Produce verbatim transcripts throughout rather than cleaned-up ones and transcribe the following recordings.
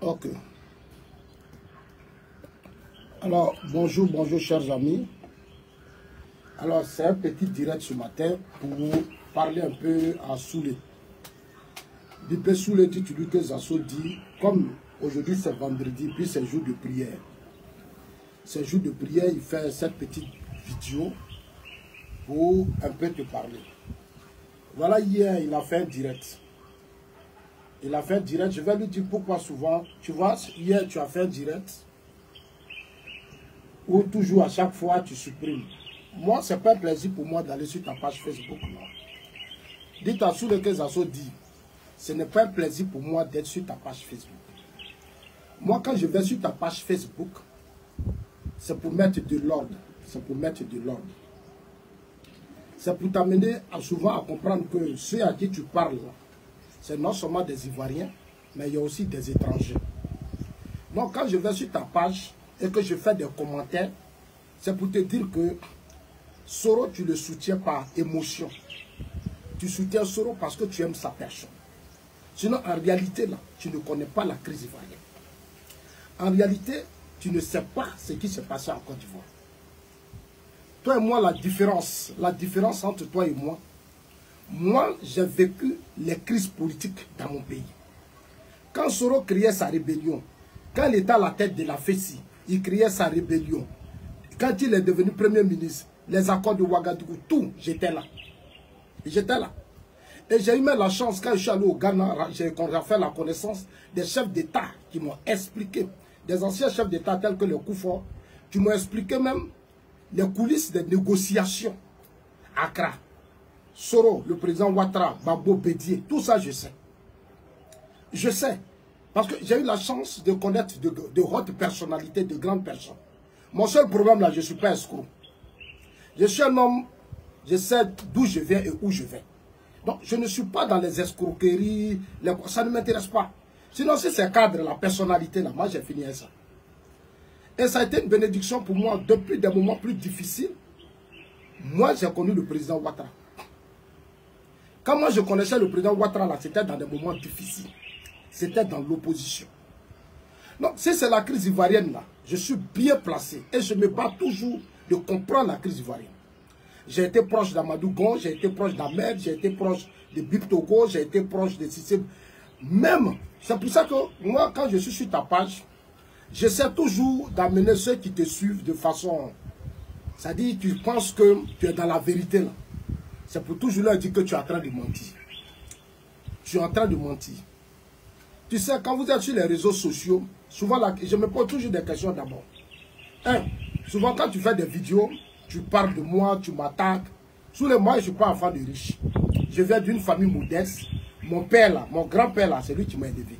Ok. Alors, bonjour, bonjour chers amis. Alors, c'est un petit direct ce matin pour vous parler un peu à Soulé. Bipé Soulé dit tu lui que Zasso dit, comme aujourd'hui c'est vendredi, puis c'est jour de prière. C'est jour de prière, il fait cette petite vidéo pour un peu te parler. Voilà, hier, il a fait un direct. Il a fait un direct, je vais lui dire pourquoi souvent. Tu vois, hier, tu as fait un direct où toujours, à chaque fois, tu supprimes. Moi, ce n'est pas un plaisir pour moi d'aller sur ta page Facebook. Dites à Soulé que Zasso dit, ce n'est pas un plaisir pour moi d'être sur ta page Facebook. Moi, quand je vais sur ta page Facebook, c'est pour mettre de l'ordre. C'est pour mettre de l'ordre. C'est pour t'amener souvent à comprendre que ceux à qui tu parles, c'est non seulement des Ivoiriens, mais il y a aussi des étrangers. Donc, quand je vais sur ta page et que je fais des commentaires, c'est pour te dire que Soro, tu le soutiens par émotion. Tu soutiens Soro parce que tu aimes sa personne. Sinon, en réalité, là, tu ne connais pas la crise ivoirienne. En réalité, tu ne sais pas ce qui s'est passé en Côte d'Ivoire. Toi et moi, la différence, la différence entre toi et moi, moi, j'ai vécu les crises politiques dans mon pays. Quand Soro criait sa rébellion, quand il était à la tête de la F E C I, il criait sa rébellion. Quand il est devenu Premier ministre, les accords de Ouagadougou, tout, j'étais là. J'étais là. Et j'ai eu même la chance, quand je suis allé au Ghana, j'ai fait la connaissance des chefs d'État qui m'ont expliqué, des anciens chefs d'État tels que le Koufo, qui m'ont expliqué même les coulisses des négociations. Accra, Soro, le président Ouattara, Babo Bédié, tout ça je sais. Je sais. Parce que j'ai eu la chance de connaître de, de hautes personnalités, de grandes personnes. Mon seul problème là, je ne suis pas escroc. Je suis un homme, je sais d'où je viens et où je vais. Donc je ne suis pas dans les escroqueries, les... ça ne m'intéresse pas. Sinon si c'est cadre, la personnalité là, moi j'ai fini ça. Et ça a été une bénédiction pour moi depuis des moments plus difficiles. Moi j'ai connu le président Ouattara. Quand moi je connaissais le président Ouattara là, c'était dans des moments difficiles. C'était dans l'opposition. Donc si c'est la crise ivoirienne là, je suis bien placé et je me bats toujours de comprendre la crise ivoirienne. J'ai été proche d'Amadou Gon, j'ai été proche d'Ahmed, j'ai été proche de Bip Togo, j'ai été proche de Cissé. Même, c'est pour ça que moi, quand je suis sur ta page, j'essaie toujours d'amener ceux qui te suivent de façon... C'est-à-dire, tu penses que tu es dans la vérité là. C'est pour toujours leur dire que tu es en train de mentir. Tu es en train de mentir. Tu sais, quand vous êtes sur les réseaux sociaux, souvent, là, je me pose toujours des questions d'abord. Un, souvent quand tu fais des vidéos, tu parles de moi, tu m'attaques. Sous les mois, je ne suis pas enfant de riche. Je viens d'une famille modeste. Mon père là, mon grand-père là, c'est lui qui m'a élevé.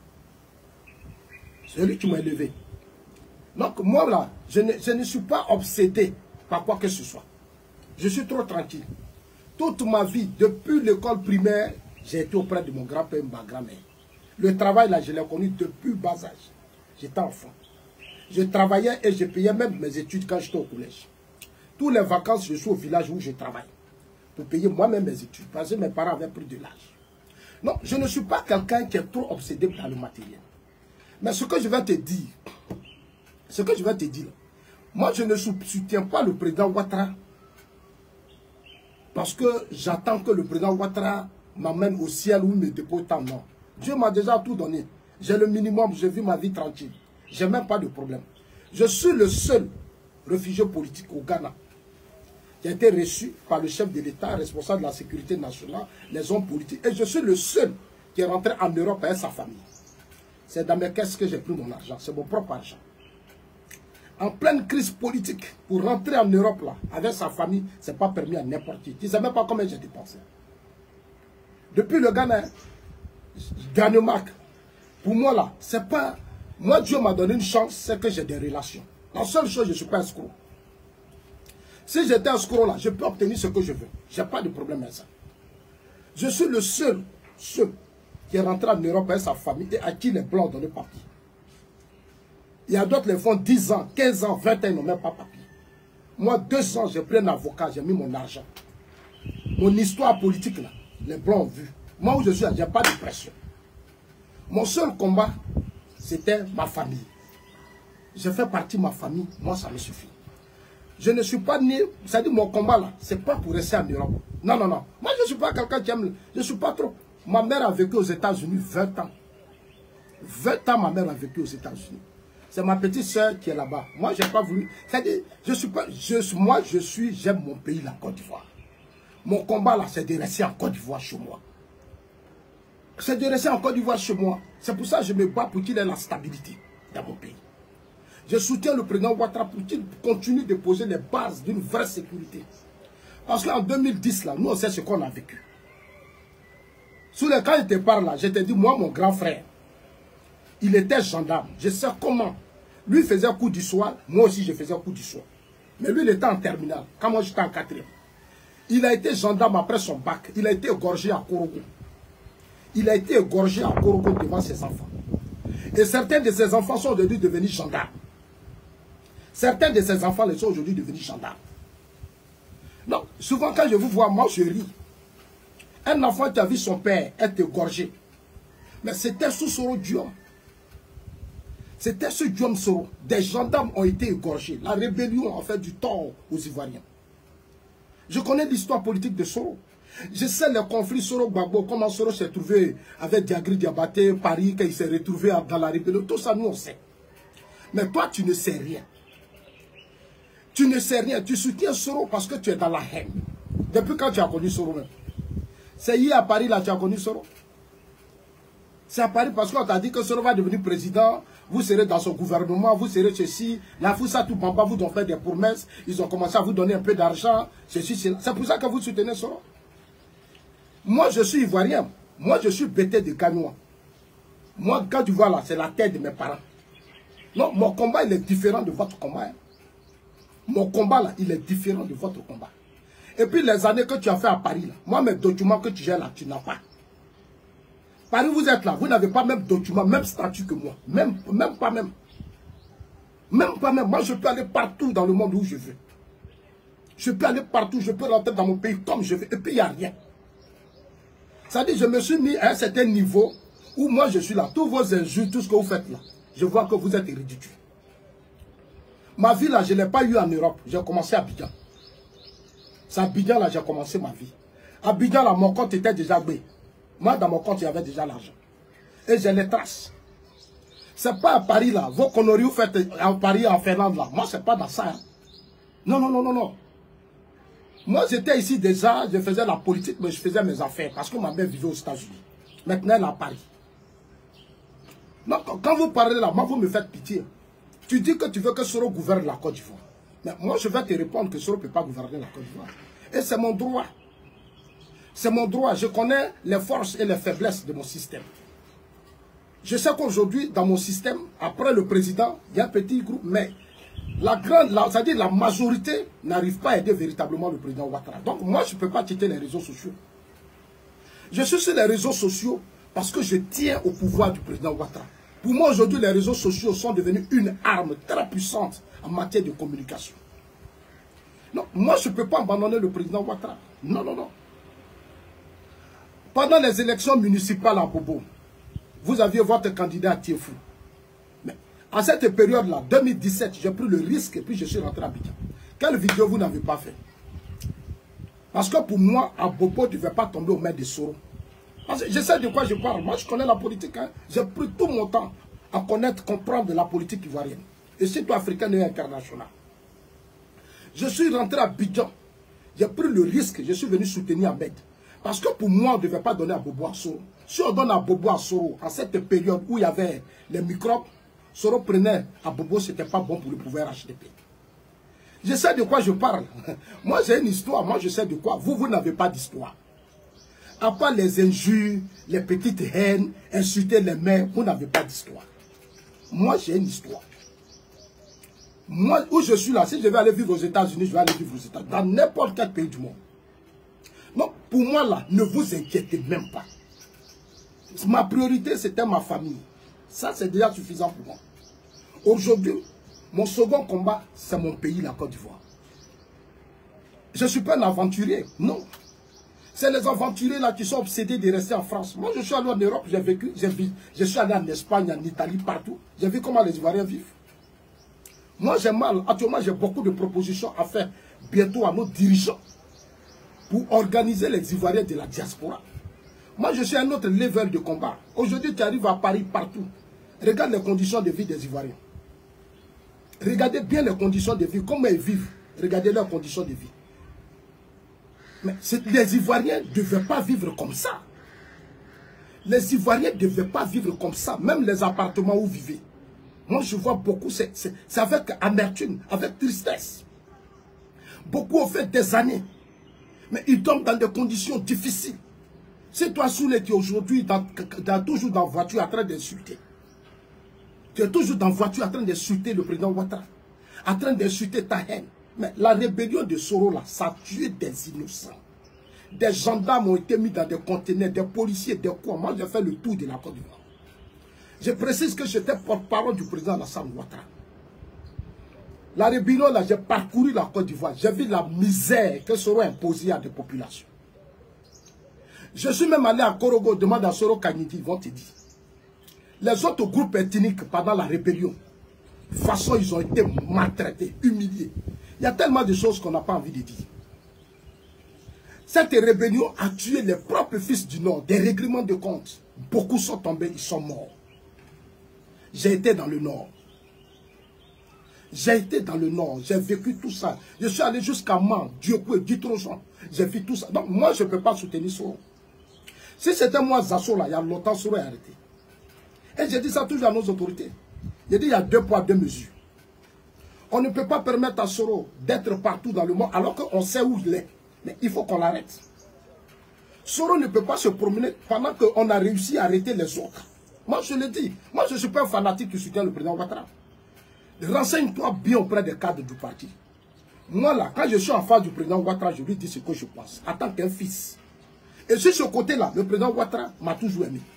C'est lui qui m'a élevé. Donc moi là, je ne, je ne suis pas obsédé par quoi que ce soit. Je suis trop tranquille. Toute ma vie, depuis l'école primaire, j'ai été auprès de mon grand-père et ma grand-mère. Le travail là, je l'ai connu depuis bas âge. J'étais enfant. Je travaillais et je payais même mes études quand j'étais au collège. Tous les vacances, je suis au village où je travaille. Pour payer moi-même mes études. Parce que mes parents avaient pris de l'âge. Non, je ne suis pas quelqu'un qui est trop obsédé par le matériel. Mais ce que je vais te dire, ce que je vais te dire, moi je ne soutiens pas le président Ouattara. Parce que j'attends que le président Ouattara m'amène au ciel où il me dépose tant. Non. Dieu m'a déjà tout donné. J'ai le minimum, je vis ma vie tranquille. Je n'ai même pas de problème. Je suis le seul réfugié politique au Ghana qui a été reçu par le chef de l'État, responsable de la sécurité nationale, les hommes politiques. Et je suis le seul qui est rentré en Europe avec sa famille. C'est dans mes caisses que j'ai pris mon argent. C'est mon propre argent. En pleine crise politique, pour rentrer en Europe là, avec sa famille, ce n'est pas permis à n'importe qui. Tu ne sais même pas combien j'ai dépensé. Depuis le Ghana, Danemark, pour moi là, c'est pas... Moi, Dieu m'a donné une chance, c'est que j'ai des relations. La seule chose, je ne suis pas escroc. Si j'étais escroc là, je peux obtenir ce que je veux. Je n'ai pas de problème avec ça. Je suis le seul, seul, qui est rentré en Europe avec sa famille et à qui les Blancs ont donné papier. Il y a d'autres qui font dix ans, quinze ans, vingt ans, ils n'ont même pas papier. Moi, deux ans, j'ai pris un avocat, j'ai mis mon argent. Mon histoire politique là, les Blancs ont vu. Moi où je suis, je n'ai pas de pression. Mon seul combat, c'était ma famille. Je fais partie de ma famille, moi ça me suffit. Je ne suis pas né, c'est-à-dire mon combat là, c'est pas pour rester en Europe. Non, non, non. Moi je ne suis pas quelqu'un qui aime, je ne suis pas trop. Ma mère a vécu aux États-Unis vingt ans. vingt ans ma mère a vécu aux États-Unis. C'est ma petite soeur qui est là-bas. Moi je n'ai pas voulu. C'est-à-dire, je suis pas, je, moi je suis, j'aime mon pays, la Côte d'Ivoire. Mon combat là, c'est de rester en Côte d'Ivoire chez moi. C'est de rester en Côte d'Ivoire chez moi. C'est pour ça que je me bats pour qu'il ait la stabilité dans mon pays. Je soutiens le président Ouattara pour qu'il continue de poser les bases d'une vraie sécurité. Parce qu'en deux mille dix, là, nous on sait ce qu'on a vécu. Sous les, quand il te parle là, je te dis, moi mon grand frère, il était gendarme. Je sais comment. Lui faisait coup du soir, moi aussi je faisais coup du soir. Mais lui il était en terminale, quand moi j'étais en quatrième. Il a été gendarme après son bac. Il a été égorgé à Korogo. Il a été égorgé à Korogo devant ses enfants. Et certains de ses enfants sont aujourd'hui devenus gendarmes. Certains de ses enfants les sont aujourd'hui devenus gendarmes. Donc, souvent quand je vous vois, moi je ris. Un enfant qui a vu son père être égorgé. Mais c'était sous Soro Diom. C'était sous Diom Soro. Des gendarmes ont été égorgés. La rébellion a fait du tort aux Ivoiriens. Je connais l'histoire politique de Soro. Je sais les conflits Soro-Gbagbo, comment Soro s'est trouvé avec Diagri Diabaté, Paris, quand il s'est retrouvé dans la rébellion. Tout ça, nous on sait. Mais toi, tu ne sais rien. Tu ne sais rien. Tu soutiens Soro parce que tu es dans la haine. Depuis quand tu as connu Soro même? C'est hier à Paris, là, tu as connu Soro? C'est à Paris parce qu'on t'a dit que Soro va devenir président, vous serez dans son gouvernement, vous serez ceci, la Foussa tout Bamba vous ont fait des promesses, ils ont commencé à vous donner un peu d'argent, ceci, cela. C'est pour ça que vous soutenez Soro. Moi, je suis ivoirien. Moi, je suis bêté de Gagnois. Moi, quand tu vois là, c'est la tête de mes parents. Non, mon combat, il est différent de votre combat. Hein. Mon combat, là, il est différent de votre combat. Et puis, les années que tu as fait à Paris, là, moi, mes documents que tu gères là, tu n'as pas. Paris, vous êtes là, vous n'avez pas même documents, même statut que moi. Même, même pas même. Même pas même. Moi, je peux aller partout dans le monde où je veux. Je peux aller partout, je peux rentrer dans mon pays comme je veux. Et puis, il n'y a rien. C'est-à-dire, je me suis mis à un certain niveau où moi, je suis là. Tous vos injures, tout ce que vous faites là, je vois que vous êtes ridicules. Ma vie, là, je ne l'ai pas eu en Europe. J'ai commencé à Abidjan. C'est à Abidjan, là, j'ai commencé ma vie. À Abidjan, là, mon compte était déjà bé. Moi, dans mon compte, il y avait déjà l'argent. Et j'ai les traces. C'est pas à Paris, là. Vos conneries, vous faites en Paris, en Finlande, là. Moi, c'est pas dans ça. Hein. Non, non, non, non, non. Moi, j'étais ici déjà, je faisais la politique, mais je faisais mes affaires. Parce que ma mère vivait aux États-Unis. Maintenant, elle est à Paris. Donc, quand vous parlez là, moi, vous me faites pitié. Tu dis que tu veux que Soro gouverne la Côte d'Ivoire. Mais moi, je vais te répondre que Soro ne peut pas gouverner la Côte d'Ivoire. Et c'est mon droit. C'est mon droit. Je connais les forces et les faiblesses de mon système. Je sais qu'aujourd'hui, dans mon système, après le président, il y a un petit groupe, mais la grande, c'est-à-dire la majorité n'arrive pas à aider véritablement le président Ouattara. Donc moi, je ne peux pas quitter les réseaux sociaux. Je suis sur les réseaux sociaux parce que je tiens au pouvoir du président Ouattara. Pour moi, aujourd'hui, les réseaux sociaux sont devenus une arme très puissante en matière de communication. Non, moi, je ne peux pas abandonner le président Ouattara. Non, non, non. Pendant les élections municipales à Bobo, vous aviez votre candidat Tiefou. Mais à cette période-là, deux mille dix-sept, j'ai pris le risque et puis je suis rentré à Abidjan. Quelle vidéo vous n'avez pas fait? Parce que pour moi, à Bobo, tu ne vas pas tomber aux mains de Soro. Parce que je sais de quoi je parle. Moi, je connais la politique. Hein. J'ai pris tout mon temps à connaître, comprendre de la politique ivoirienne. Et surtout africaine et internationale. Je suis rentré à Abidjan. J'ai pris le risque. Je suis venu soutenir Ahmed. Parce que pour moi, on ne devait pas donner à Bobo à Soro. Si on donne à Bobo à Soro, en cette période où il y avait les microbes, Soro prenait à Bobo, ce n'était pas bon pour le pouvoir H D P. Je sais de quoi je parle. Moi, j'ai une histoire. Moi, je sais de quoi. Vous, vous n'avez pas d'histoire. À part les injures, les petites haines, insulter les mères, vous n'avez pas d'histoire. Moi, j'ai une histoire. Moi, où je suis là, si je vais aller vivre aux États-Unis, je vais aller vivre aux États-Unis, dans n'importe quel pays du monde. Donc, pour moi, là, ne vous inquiétez même pas. Ma priorité, c'était ma famille. Ça, c'est déjà suffisant pour moi. Aujourd'hui, mon second combat, c'est mon pays, la Côte d'Ivoire. Je ne suis pas un aventurier, non. C'est les aventuriers là qui sont obsédés de rester en France. Moi, je suis allé en Europe, j'ai vécu, je suis allé en Espagne, en Italie, partout. J'ai vu comment les Ivoiriens vivent. Moi, j'ai mal. Actuellement, j'ai beaucoup de propositions à faire bientôt à nos dirigeants pour organiser les Ivoiriens de la diaspora. Moi, je suis à un autre level de combat. Aujourd'hui, tu arrives à Paris, partout. Regarde les conditions de vie des Ivoiriens. Regardez bien les conditions de vie, comment ils vivent. Regardez leurs conditions de vie. Mais les Ivoiriens ne devaient pas vivre comme ça. Les Ivoiriens ne devaient pas vivre comme ça. Même les appartements où vous vivez. Moi, je vois beaucoup, c'est avec amertume, avec tristesse. Beaucoup ont fait des années. Mais ils tombent dans des conditions difficiles. C'est toi, Soulé, qui aujourd'hui, dans, dans, toujours dans la voiture en train d'insulter. Tu es toujours dans la voiture en train d'insulter le président Ouattara. En train d'insulter ta haine. Mais la rébellion de Soro, là, ça a tué des innocents. Des gendarmes ont été mis dans des conteneurs, des policiers, des quoi. Moi, j'ai fait le tour de la Côte d'Ivoire. Je précise que j'étais porte-parole du président Alassane Ouattara. La rébellion, là, j'ai parcouru la Côte d'Ivoire. J'ai vu la misère que Soro a imposée à des populations. Je suis même allé à Korogo, demande à Soro Kanyidi, ils vont te dire. Les autres groupes ethniques, pendant la rébellion, de toute façon, ils ont été maltraités, humiliés. Il y a tellement de choses qu'on n'a pas envie de dire. Cette rébellion a tué les propres fils du Nord, des règlements de compte. Beaucoup sont tombés, ils sont morts. J'ai été dans le Nord. J'ai été dans le Nord, j'ai vécu tout ça. Je suis allé jusqu'à Man, Diopoué, Ditrojan. J'ai vu tout ça. Donc moi, je ne peux pas soutenir Soro. Si c'était moi, Zasso, là, il y a longtemps, Soro est arrêté. Et j'ai dit ça toujours à nos autorités. J'ai dit, il y a deux poids, deux mesures. On ne peut pas permettre à Soro d'être partout dans le monde alors qu'on sait où il est. Mais il faut qu'on l'arrête. Soro ne peut pas se promener pendant qu'on a réussi à arrêter les autres. Moi, je le dis. Moi, je ne suis pas un fanatique qui soutient le président Ouattara. Renseigne-toi bien auprès des cadres du parti. Moi, là, quand je suis en face du président Ouattara, je lui dis ce que je pense, en tant qu'un fils. Et sur ce côté-là, le président Ouattara m'a toujours aimé.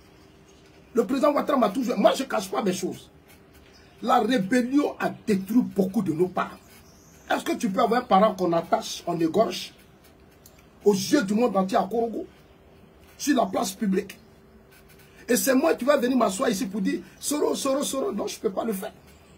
Le président Ouattara m'a toujours aimé. Moi, je ne cache pas mes choses. La rébellion a détruit beaucoup de nos parents. Est-ce que tu peux avoir un parent qu'on attache, on égorge, aux yeux du monde entier à Korogo, sur la place publique? Et c'est moi qui vais venir m'asseoir ici pour dire, Soro, Soro, Soro. Non, je ne peux pas le faire.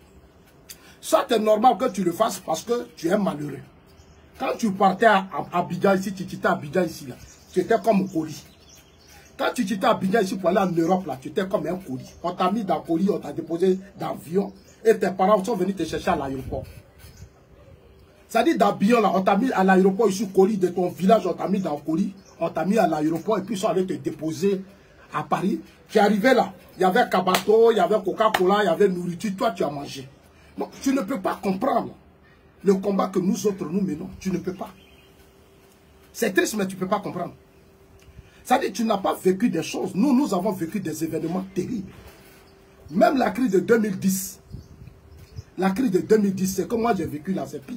Ça, c'est normal que tu le fasses parce que tu es malheureux. Quand tu partais à Abidjan ici, tu quittais Abidjan ici, là, tu étais comme un colis. Quand tu quittais Abidjan ici pour aller en Europe, là, tu étais comme un colis. On t'a mis dans le colis, on t'a déposé dans l'avion et tes parents sont venus te chercher à l'aéroport. C'est-à-dire d'Abidjan, là, on t'a mis à l'aéroport ici, colis de ton village, on t'a mis dans le colis, on t'a mis à l'aéroport et puis ils sont allés te déposer à Paris. Tu es arrivé là, il y avait Kabato, il y avait Coca-Cola, il y avait nourriture, toi tu as mangé. Donc, tu ne peux pas comprendre le combat que nous autres nous menons. Tu ne peux pas. C'est triste, mais tu ne peux pas comprendre. C'est-à-dire que tu n'as pas vécu des choses. Nous, nous avons vécu des événements terribles. Même la crise de deux mille dix. La crise de deux mille dix, c'est que moi j'ai vécu là, c'est pire.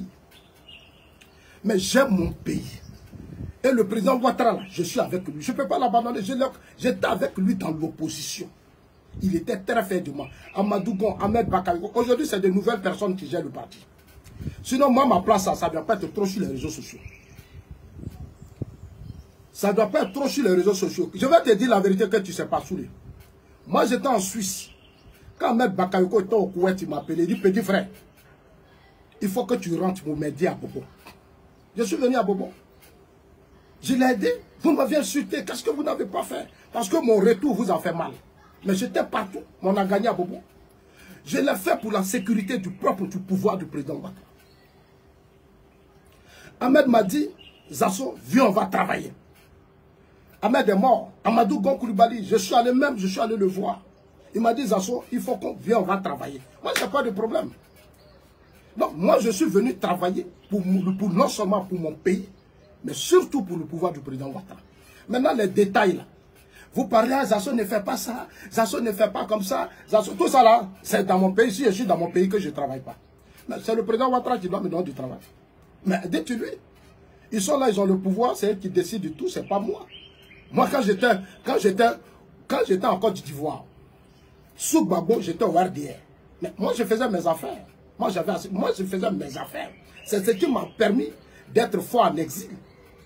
Mais j'aime mon pays. Et le président Ouattara, là, je suis avec lui. Je ne peux pas l'abandonner. J'étais avec lui dans l'opposition. Il était très fier de moi. Amadou Gon, Ahmed Bakayoko. Aujourd'hui, c'est de nouvelles personnes qui gèrent le parti. Sinon, moi, ma place, ça ne doit pas être trop sur les réseaux sociaux. Ça ne doit pas être trop sur les réseaux sociaux. Je vais te dire la vérité que tu ne sais pas saouler. Moi, j'étais en Suisse. Quand Ahmed Bakayoko était au Koweït, il m'a appelé. Il dit, petit frère, il faut que tu rentres pour m'aider à Bobo. Je suis venu à Bobo. Je l'ai aidé. Vous m'avez insulté. Qu'est-ce que vous n'avez pas fait? Parce que mon retour vous a fait mal. Mais j'étais partout. On a gagné à Bobo. Je l'ai fait pour la sécurité du propre du pouvoir du président Ouattara. Ahmed m'a dit, Zasso, viens, on va travailler. Ahmed est mort. Amadou Gon Coulibaly, je suis allé même, je suis allé le voir. Il m'a dit, Zasso, il faut qu'on vienne, on va travailler. Moi, je n'ai pas de problème. Donc, moi, je suis venu travailler pour, pour non seulement pour mon pays, mais surtout pour le pouvoir du président Ouattara. Maintenant, les détails là. Vous parlez, ah, Zasso ne fait pas ça, Zasso ne fait pas comme ça, Zasso, tout ça là, c'est dans mon pays. Si je suis dans mon pays que je ne travaille pas. C'est le président Ouattara qui doit me donner du travail. Mais dites-lui, ils sont là, ils ont le pouvoir, c'est eux qui décident de tout, c'est pas moi. Moi, quand j'étais quand j'étais quand j'étais en Côte d'Ivoire, sous Gbagbo, j'étais au R D R. Mais moi, je faisais mes affaires. Moi, j'avais moi, je faisais mes affaires. C'est ce qui m'a permis d'être fort en exil.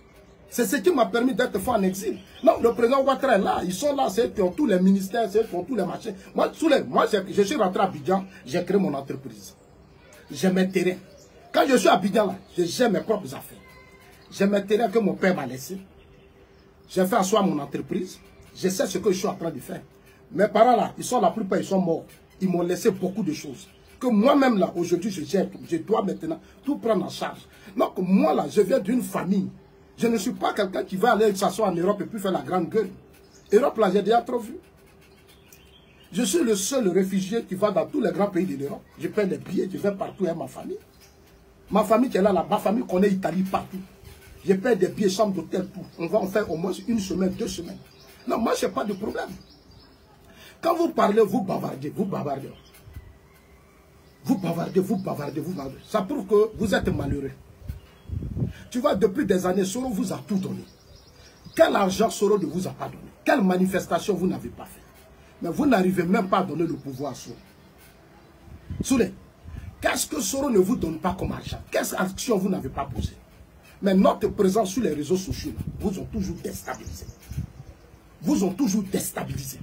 C'est ce qui m'a permis d'être fait en exil. Non, le président Ouattara est là. Ils sont là, c'est eux qui ont tous les ministères, c'est eux qui ont tous les marchés. Moi, les, moi je suis rentré à Abidjan, j'ai créé mon entreprise. J'ai mes terrains. Quand je suis à Abidjan, là, j'ai mes propres affaires. J'ai mes terrains que mon père m'a laissés. J'ai fait asseoir mon entreprise. Je sais ce que je suis en train de faire. Mes parents, là, ils sont la plupart, ils sont morts. Ils m'ont laissé beaucoup de choses. Que moi-même, là, aujourd'hui, je gère tout. Je dois maintenant tout prendre en charge. Donc, moi, là, je viens d'une famille. Je ne suis pas quelqu'un qui va aller s'asseoir en Europe et puis faire la grande gueule. Europe, là, j'ai déjà trop vu. Je suis le seul réfugié qui va dans tous les grands pays de l'Europe. Je paie des billets, je vais partout avec ma famille. Ma famille qui est là, là, ma famille connaît l'Italie partout. Je paie des billets, chambre d'hôtel, tout. On va en faire au moins une semaine, deux semaines. Non, moi, je n'ai pas de problème. Quand vous parlez, vous bavardez, vous bavardez. Vous bavardez, vous bavardez, vous bavardez. Ça prouve que vous êtes malheureux. Tu vois, depuis des années, Soro vous a tout donné. Quel argent Soro ne vous a pas donné? Quelle manifestation vous n'avez pas fait? Mais vous n'arrivez même pas à donner le pouvoir à Soro. Soulé, qu'est-ce que Soro ne vous donne pas comme argent? Quelle action vous n'avez pas posée? Mais notre présence sur les réseaux sociaux, là, vous ont toujours déstabilisé. Vous ont toujours déstabilisé.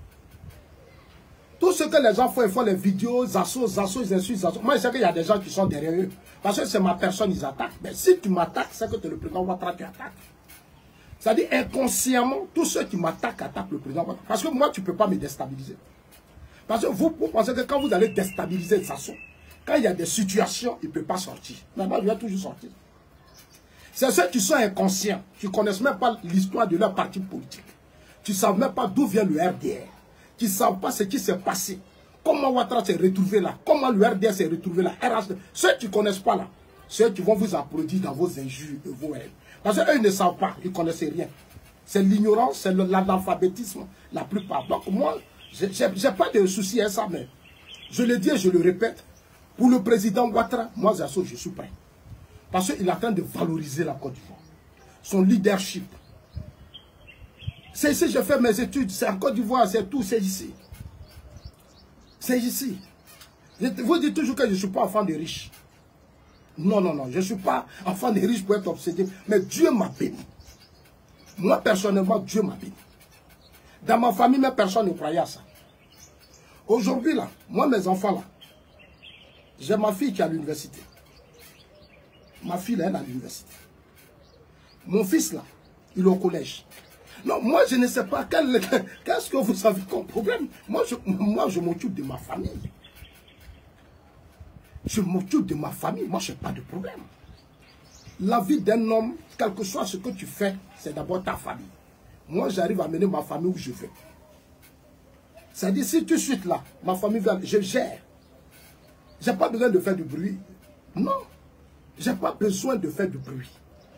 Tout ce que les gens font, ils font les vidéos, Zasso, Zasso, ils insultent Zasso. Moi, je sais qu'il y a des gens qui sont derrière eux. Parce que c'est ma personne, ils attaquent. Mais si tu m'attaques, c'est que tu es le président Ouattara qui attaque. C'est-à-dire, inconsciemment, tous ceux qui m'attaquent attaquent le président Ouattara. Parce que moi, tu ne peux pas me déstabiliser. Parce que vous, vous pensez que quand vous allez déstabiliser Zasso, quand il y a des situations, il ne peut pas sortir. Mais moi, je vais toujours sortir. C'est ceux qui sont inconscients, qui ne connaissent même pas l'histoire de leur parti politique. Qui ne savent même pas d'où vient le R D R. Qui ne savent pas ce qui s'est passé. Comment Ouattara s'est retrouvé là. Comment le R D R s'est retrouvé là. R H D. Ceux qui ne connaissent pas là. Ceux qui vont vous applaudir dans vos injures et vos haines. Parce qu'eux, ils ne savent pas. Ils ne connaissent rien. C'est l'ignorance, c'est l'analphabétisme. La plupart. Donc moi, je n'ai pas de souci à ça. Mais je le dis et je le répète. Pour le président Ouattara, moi, Zasso, je suis prêt. Parce qu'il est en train de valoriser la Côte d'Ivoire. Son leadership. C'est ici que je fais mes études. C'est en Côte d'Ivoire, c'est tout, c'est ici. C'est ici. Je vous dis toujours que je ne suis pas enfant de riches. Non, non, non. Je ne suis pas enfant de riches pour être obsédé. Mais Dieu m'a béni. Moi, personnellement, Dieu m'a béni. Dans ma famille, même personne ne croyait à ça. Aujourd'hui, là, moi, mes enfants, là, j'ai ma fille qui est à l'université. Ma fille, là, elle est à l'université. Mon fils, là, il est au collège. Non, moi, je ne sais pas qu'est-ce que vous avez comme problème. Moi, je, moi, je m'occupe de ma famille. Je m'occupe de ma famille. Moi, je n'ai pas de problème. La vie d'un homme, quel que soit ce que tu fais, c'est d'abord ta famille. Moi, j'arrive à mener ma famille où je veux. C'est-à-dire, si tout de suite là, ma famille vient, je gère. Je n'ai pas besoin de faire du bruit. Non. Je n'ai pas besoin de faire du bruit.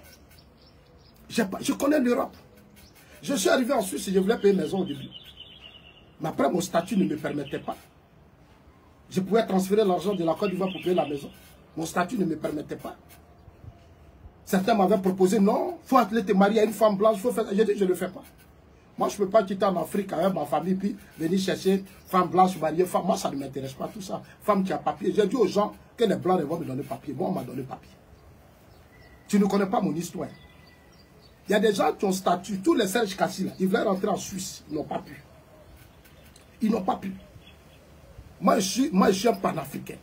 Pas, je connais l'Europe. Je suis arrivé en Suisse et je voulais payer maison au début. Mais après, mon statut ne me permettait pas. Je pouvais transférer l'argent de la Côte d'Ivoire pour payer la maison. Mon statut ne me permettait pas. Certains m'avaient proposé, non, il faut aller te marier à une femme blanche. Faut faire... J'ai dit, je ne le fais pas. Moi, je ne peux pas quitter en Afrique avec ma famille, puis venir chercher femme blanche, mariée, femme. Moi, ça ne m'intéresse pas, tout ça. Femme qui a papier. J'ai dit aux gens que les blancs vont me donner papier. Moi, on m'a donné papier. Tu ne connais pas mon histoire. Il y a des gens qui ont statut, tous les Serge Kassi, là, ils voulaient rentrer en Suisse, ils n'ont pas pu. Ils n'ont pas pu. Moi je, suis, moi, je suis un panafricain.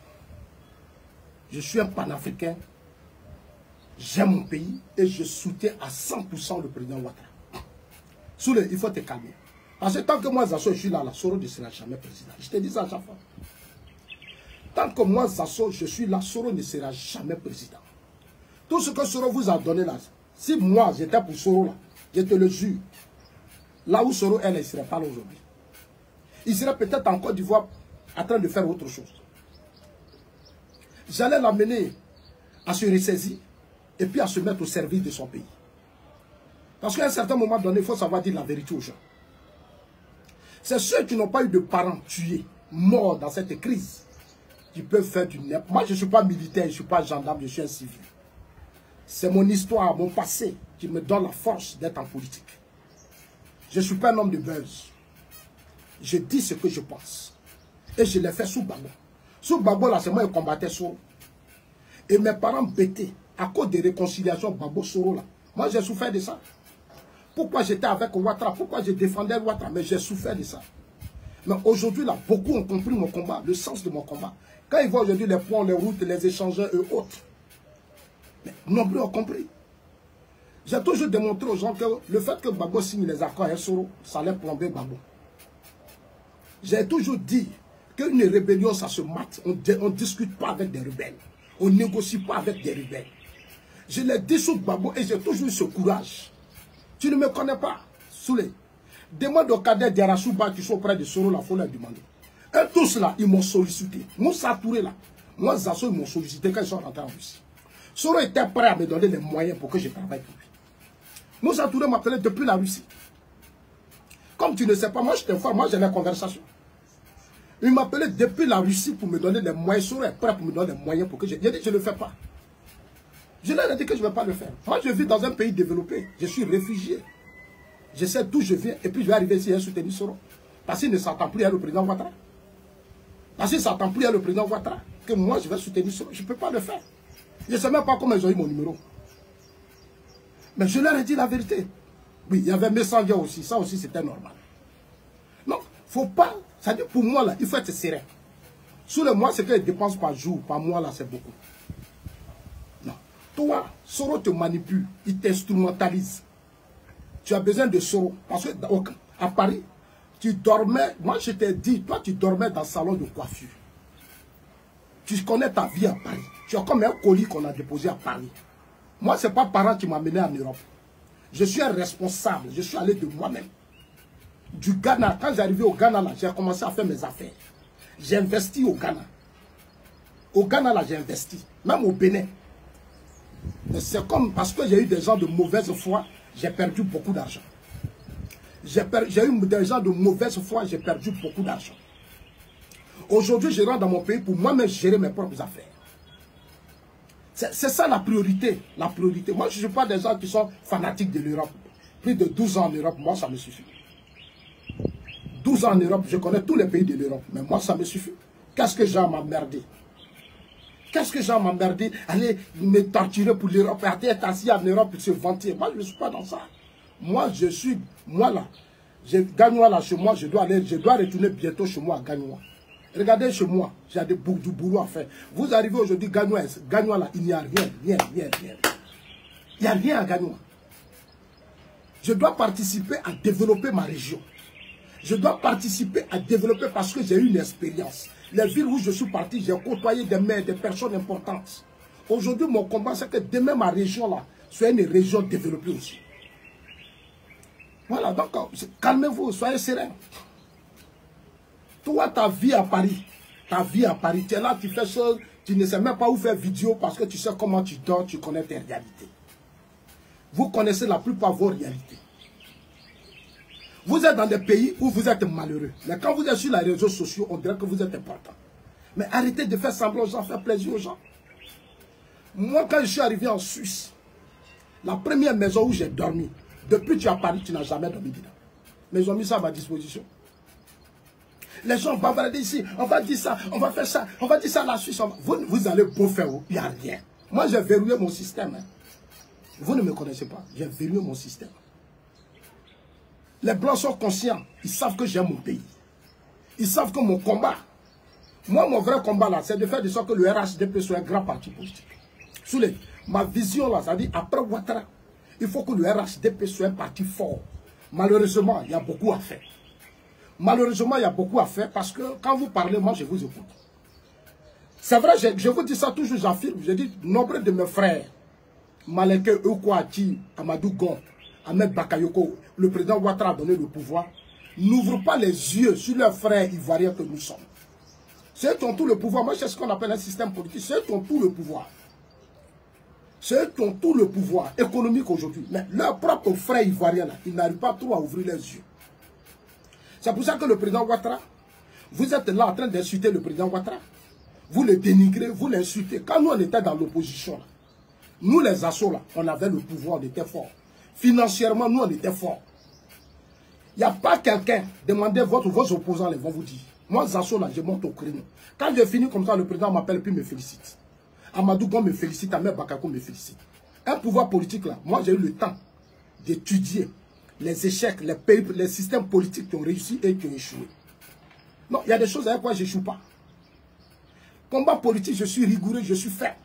Je suis un panafricain. J'aime mon pays et je soutiens à cent pour cent le président Ouattara. Soule, il faut te calmer. Parce que tant que moi, Zasso, je suis là, là, Soro ne sera jamais président. Je te dis ça à chaque fois. Tant que moi, Zasso, je suis là, Soro ne sera jamais président. Tout ce que Soro vous a donné là, si moi, j'étais pour Soro là, je te le jure, là où Soro elle, il ne serait pas là aujourd'hui. Il serait peut-être en Côte d'Ivoire en train de faire autre chose. J'allais l'amener à se ressaisir et puis à se mettre au service de son pays. Parce qu'à un certain moment donné, il faut savoir dire la vérité aux gens. C'est ceux qui n'ont pas eu de parents tués, morts dans cette crise, qui peuvent faire du n'importe. Moi, je ne suis pas militaire, je ne suis pas gendarme, je suis un civil. C'est mon histoire, mon passé, qui me donne la force d'être en politique. Je ne suis pas un homme de buzz. Je dis ce que je pense. Et je l'ai fait sous Gbagbo. Sous Gbagbo, là, c'est moi qui combattais Soro. Et mes parents bêtaient, à cause des réconciliations Gbagbo Soro, là. Moi, j'ai souffert de ça. Pourquoi j'étais avec Ouattara? Pourquoi je défendais Ouattara? Mais j'ai souffert de ça. Mais aujourd'hui, là, beaucoup ont compris mon combat, le sens de mon combat. Quand ils voient aujourd'hui les ponts, les routes, les échangeurs et autres, mais nombreux ont compris. J'ai toujours démontré aux gens que le fait que Gbagbo signe les accords avec Soro, ça allait plomber Gbagbo. J'ai toujours dit qu'une rébellion, ça se mate. On ne discute pas avec des rebelles. On ne négocie pas avec des rebelles. Je l'ai dit sur Gbagbo et j'ai toujours eu ce courage. Tu ne me connais pas, Souley. Demande aux cadets d'Yarachouba qui sont auprès de Soro, il faut leur demander. Et tous là, ils m'ont sollicité. Moussa Touré là, moi Zasso, ils m'ont sollicité quand ils sont rentrés en Russie. Soro était prêt à me donner les moyens pour que je travaille pour lui. Moussa Touré m'appelait depuis la Russie. Comme tu ne sais pas, moi je t'informe, moi j'ai la conversation. Il m'appelait depuis la Russie pour me donner les moyens. Soro est prêt pour me donner les moyens pour que je... J'ai dit, je ne le fais pas. Je leur ai dit que je ne vais pas le faire. Moi je vis dans un pays développé. Je suis réfugié. Je sais d'où je viens. Et puis je vais arriver ici et soutenir Soro. Parce qu'il ne s'attend plus à le président Ouattara. Parce qu'il ne s'attend plus à le président Ouattara. Que moi je vais soutenir Soro. Je ne peux pas le faire. Je ne sais même pas comment ils ont eu mon numéro. Mais je leur ai dit la vérité. Oui, il y avait Messenger aussi. Ça aussi, c'était normal. Non, il ne faut pas... Ça dit pour moi, là, il faut être serein. Sous le mois, ce que je dépense par jour, par mois, là, c'est beaucoup. Non. Toi, Soro te manipule. Il t'instrumentalise. Tu as besoin de Soro. Parce que à Paris, tu dormais... Moi, je t'ai dit, toi, tu dormais dans le salon de coiffure. Tu connais ta vie à Paris. Tu as comme un colis qu'on a déposé à Paris. Moi, ce n'est pas parent qui m'a amené en Europe. Je suis un responsable. Je suis allé de moi-même. Du Ghana, quand j'arrivais au Ghana, là, j'ai commencé à faire mes affaires. J'ai investi au Ghana. Au Ghana, là, j'ai investi. Même au Bénin. Mais c'est comme parce que j'ai eu des gens de mauvaise foi, j'ai perdu beaucoup d'argent. J'ai eu des gens de mauvaise foi, j'ai perdu beaucoup d'argent. Aujourd'hui, je rentre dans mon pays pour moi-même gérer mes propres affaires. C'est ça la priorité. La priorité. Moi, je ne suis pas des gens qui sont fanatiques de l'Europe. Plus de douze ans en Europe, moi, ça me suffit. douze ans en Europe, je connais tous les pays de l'Europe. Mais moi, ça me suffit. Qu'est-ce que j'ai à m'emmerder? Qu'est-ce que j'ai à m'emmerder? Aller me torturer pour l'Europe, être assis en Europe et se vanter. Moi, je ne suis pas dans ça. Moi, je suis, moi là, je Gagnois là chez moi, je dois aller, je dois retourner bientôt chez moi à Gagnois. Regardez chez moi, j'ai du boulot à faire. Vous arrivez aujourd'hui, Gagnois, Gagnois là, il n'y a rien, rien, rien, rien. Il n'y a rien à Gagnois. Je dois participer à développer ma région. Je dois participer à développer parce que j'ai eu une expérience. Les villes où je suis parti, j'ai côtoyé des maires, des personnes importantes. Aujourd'hui, mon combat, c'est que demain, ma région là, soit une région développée aussi. Voilà, donc, calmez-vous, soyez sereins. Toi, ta vie à Paris, ta vie à Paris, tu es là, tu fais chose, tu ne sais même pas où faire vidéo parce que tu sais comment tu dors, tu connais tes réalités. Vous connaissez la plupart vos réalités. Vous êtes dans des pays où vous êtes malheureux. Mais quand vous êtes sur les réseaux sociaux, on dirait que vous êtes important. Mais arrêtez de faire semblant aux gens, faire plaisir aux gens. Moi, quand je suis arrivé en Suisse, la première maison où j'ai dormi, depuis que tu es à Paris, tu n'as jamais dormi dedans. Mais ils ont mis ça à ma disposition. Les gens vont bavarder ici, on va dire ça, on va faire ça, on va dire ça à la Suisse. Vous, vous allez beau faire, il n'y a rien. Moi, j'ai verrouillé mon système. Hein. Vous ne me connaissez pas, j'ai verrouillé mon système. Les Blancs sont conscients, ils savent que j'aime mon pays. Ils savent que mon combat, moi, mon vrai combat là, c'est de faire de sorte que le R H D P soit un grand parti politique. Sous les, ma vision là, ça dit, après Ouattara, il faut que le R H D P soit un parti fort. Malheureusement, il y a beaucoup à faire. Malheureusement, il y a beaucoup à faire parce que quand vous parlez, moi, je vous écoute. C'est vrai, je, je vous dis ça toujours, j'affirme. Je dis, nombre de mes frères, Maleke Ekwati, Amadou Gon, Ahmed Bakayoko, le président Ouattara a donné le pouvoir, n'ouvrent pas les yeux sur leurs frères ivoiriens que nous sommes. Ceux qui ont tout le pouvoir, moi, c'est ce qu'on appelle un système politique, ceux qui ont tout le pouvoir. Ceux qui ont tout le pouvoir économique aujourd'hui, mais leurs propres frères ivoiriens, là, ils n'arrivent pas trop à ouvrir les yeux. C'est pour ça que le président Ouattara, vous êtes là en train d'insulter le président Ouattara. Vous le dénigrez, vous l'insultez. Quand nous, on était dans l'opposition, nous, les assos, là, on avait le pouvoir, on était forts. Financièrement, nous, on était forts. Il n'y a pas quelqu'un, demandez votre, vos opposants, ils vont vous dire. Moi, Zasso, là, je monte au créneau. Quand je finis comme ça, le président m'appelle puis me félicite. Amadou Gon me félicite, Ahmed Bakayoko me félicite. Un pouvoir politique là, moi j'ai eu le temps d'étudier les échecs, les pays, les systèmes politiques qui ont réussi et qui ont échoué. Non, il y a des choses avec quoi je n'échoue pas. Combat politique, je suis rigoureux, je suis ferme.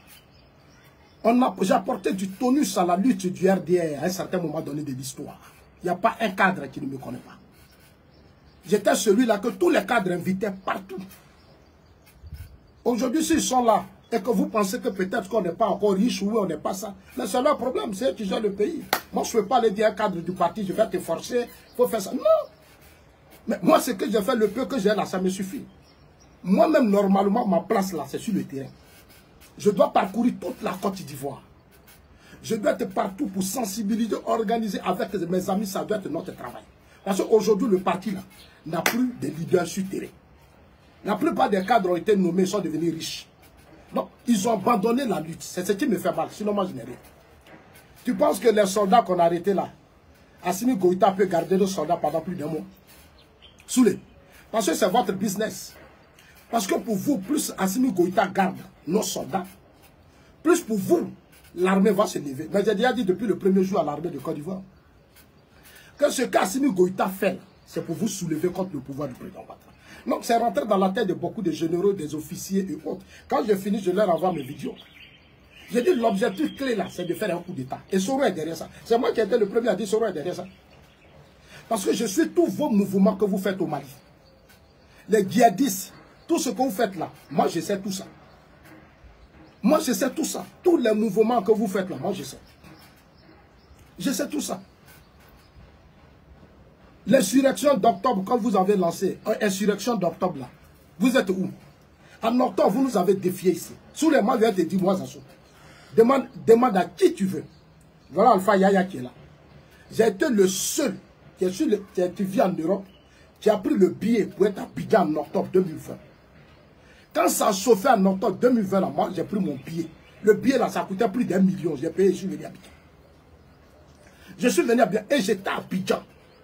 J'ai apporté du tonus à la lutte du R D R à un certain moment donné de l'histoire. Il n'y a pas un cadre qui ne me connaît pas. J'étais celui-là que tous les cadres invitaient partout. Aujourd'hui, s'ils sont là, et que vous pensez que peut-être qu'on n'est pas encore riche ou on n'est pas ça, mais c'est leur problème, c'est eux qui gèrent le pays. Moi, je ne peux pas aller dire à un cadre du parti, je vais te forcer, il faut faire ça. Non. Mais moi, ce que j'ai fait, le peu que j'ai là, ça me suffit. Moi-même, normalement, ma place là, c'est sur le terrain. Je dois parcourir toute la Côte d'Ivoire. Je dois être partout pour sensibiliser, organiser avec mes amis, ça doit être notre travail. Parce qu'aujourd'hui, le parti là n'a plus de leaders sur le terrain. La plupart des cadres ont été nommés, sont devenus riches. Donc, ils ont abandonné la lutte. C'est ce qui me fait mal. Sinon, moi, je n'ai rien. Tu penses que les soldats qu'on a arrêtés là, Assimi Goïta peut garder nos soldats pendant plus d'un mois? Soulé. Parce que c'est votre business. Parce que pour vous, plus Assimi Goïta garde nos soldats, plus pour vous, l'armée va se lever. Mais j'ai déjà dit depuis le premier jour à l'armée de Côte d'Ivoire que ce qu'Assimi Goïta fait, c'est pour vous soulever contre le pouvoir du président Ouattara. Donc c'est rentré dans la tête de beaucoup de généraux, des officiers et autres. Quand j'ai fini, je leur envoie mes vidéos. J'ai dit l'objectif clé là, c'est de faire un coup d'État. Et Soro est derrière ça. C'est moi qui ai été le premier à dire Soro est derrière ça. Parce que je suis tous vos mouvements que vous faites au Mali. Les djihadistes, tout ce que vous faites là, moi je sais tout ça. Moi je sais tout ça. Tous les mouvements que vous faites là, moi je sais. Je sais tout ça. L'insurrection d'octobre, quand vous avez lancé, l'insurrection d'octobre là, vous êtes où? En octobre, vous nous avez défié ici. Sous les mois, vous avez dit, moi, ça demande, demande à qui tu veux. Voilà Alpha Yaya qui est là. J'ai été le seul qui, est sur le, qui, est, qui vit en Europe, qui a pris le billet pour être à Abidjan en octobre deux mille vingt. Quand ça a chauffé en octobre deux mille vingt, là, moi, j'ai pris mon billet. Le billet là, ça coûtait plus d'un million. J'ai payé, je suis venu à Abidjan. Je suis venu à Abidjan et j'étais à Abidjan.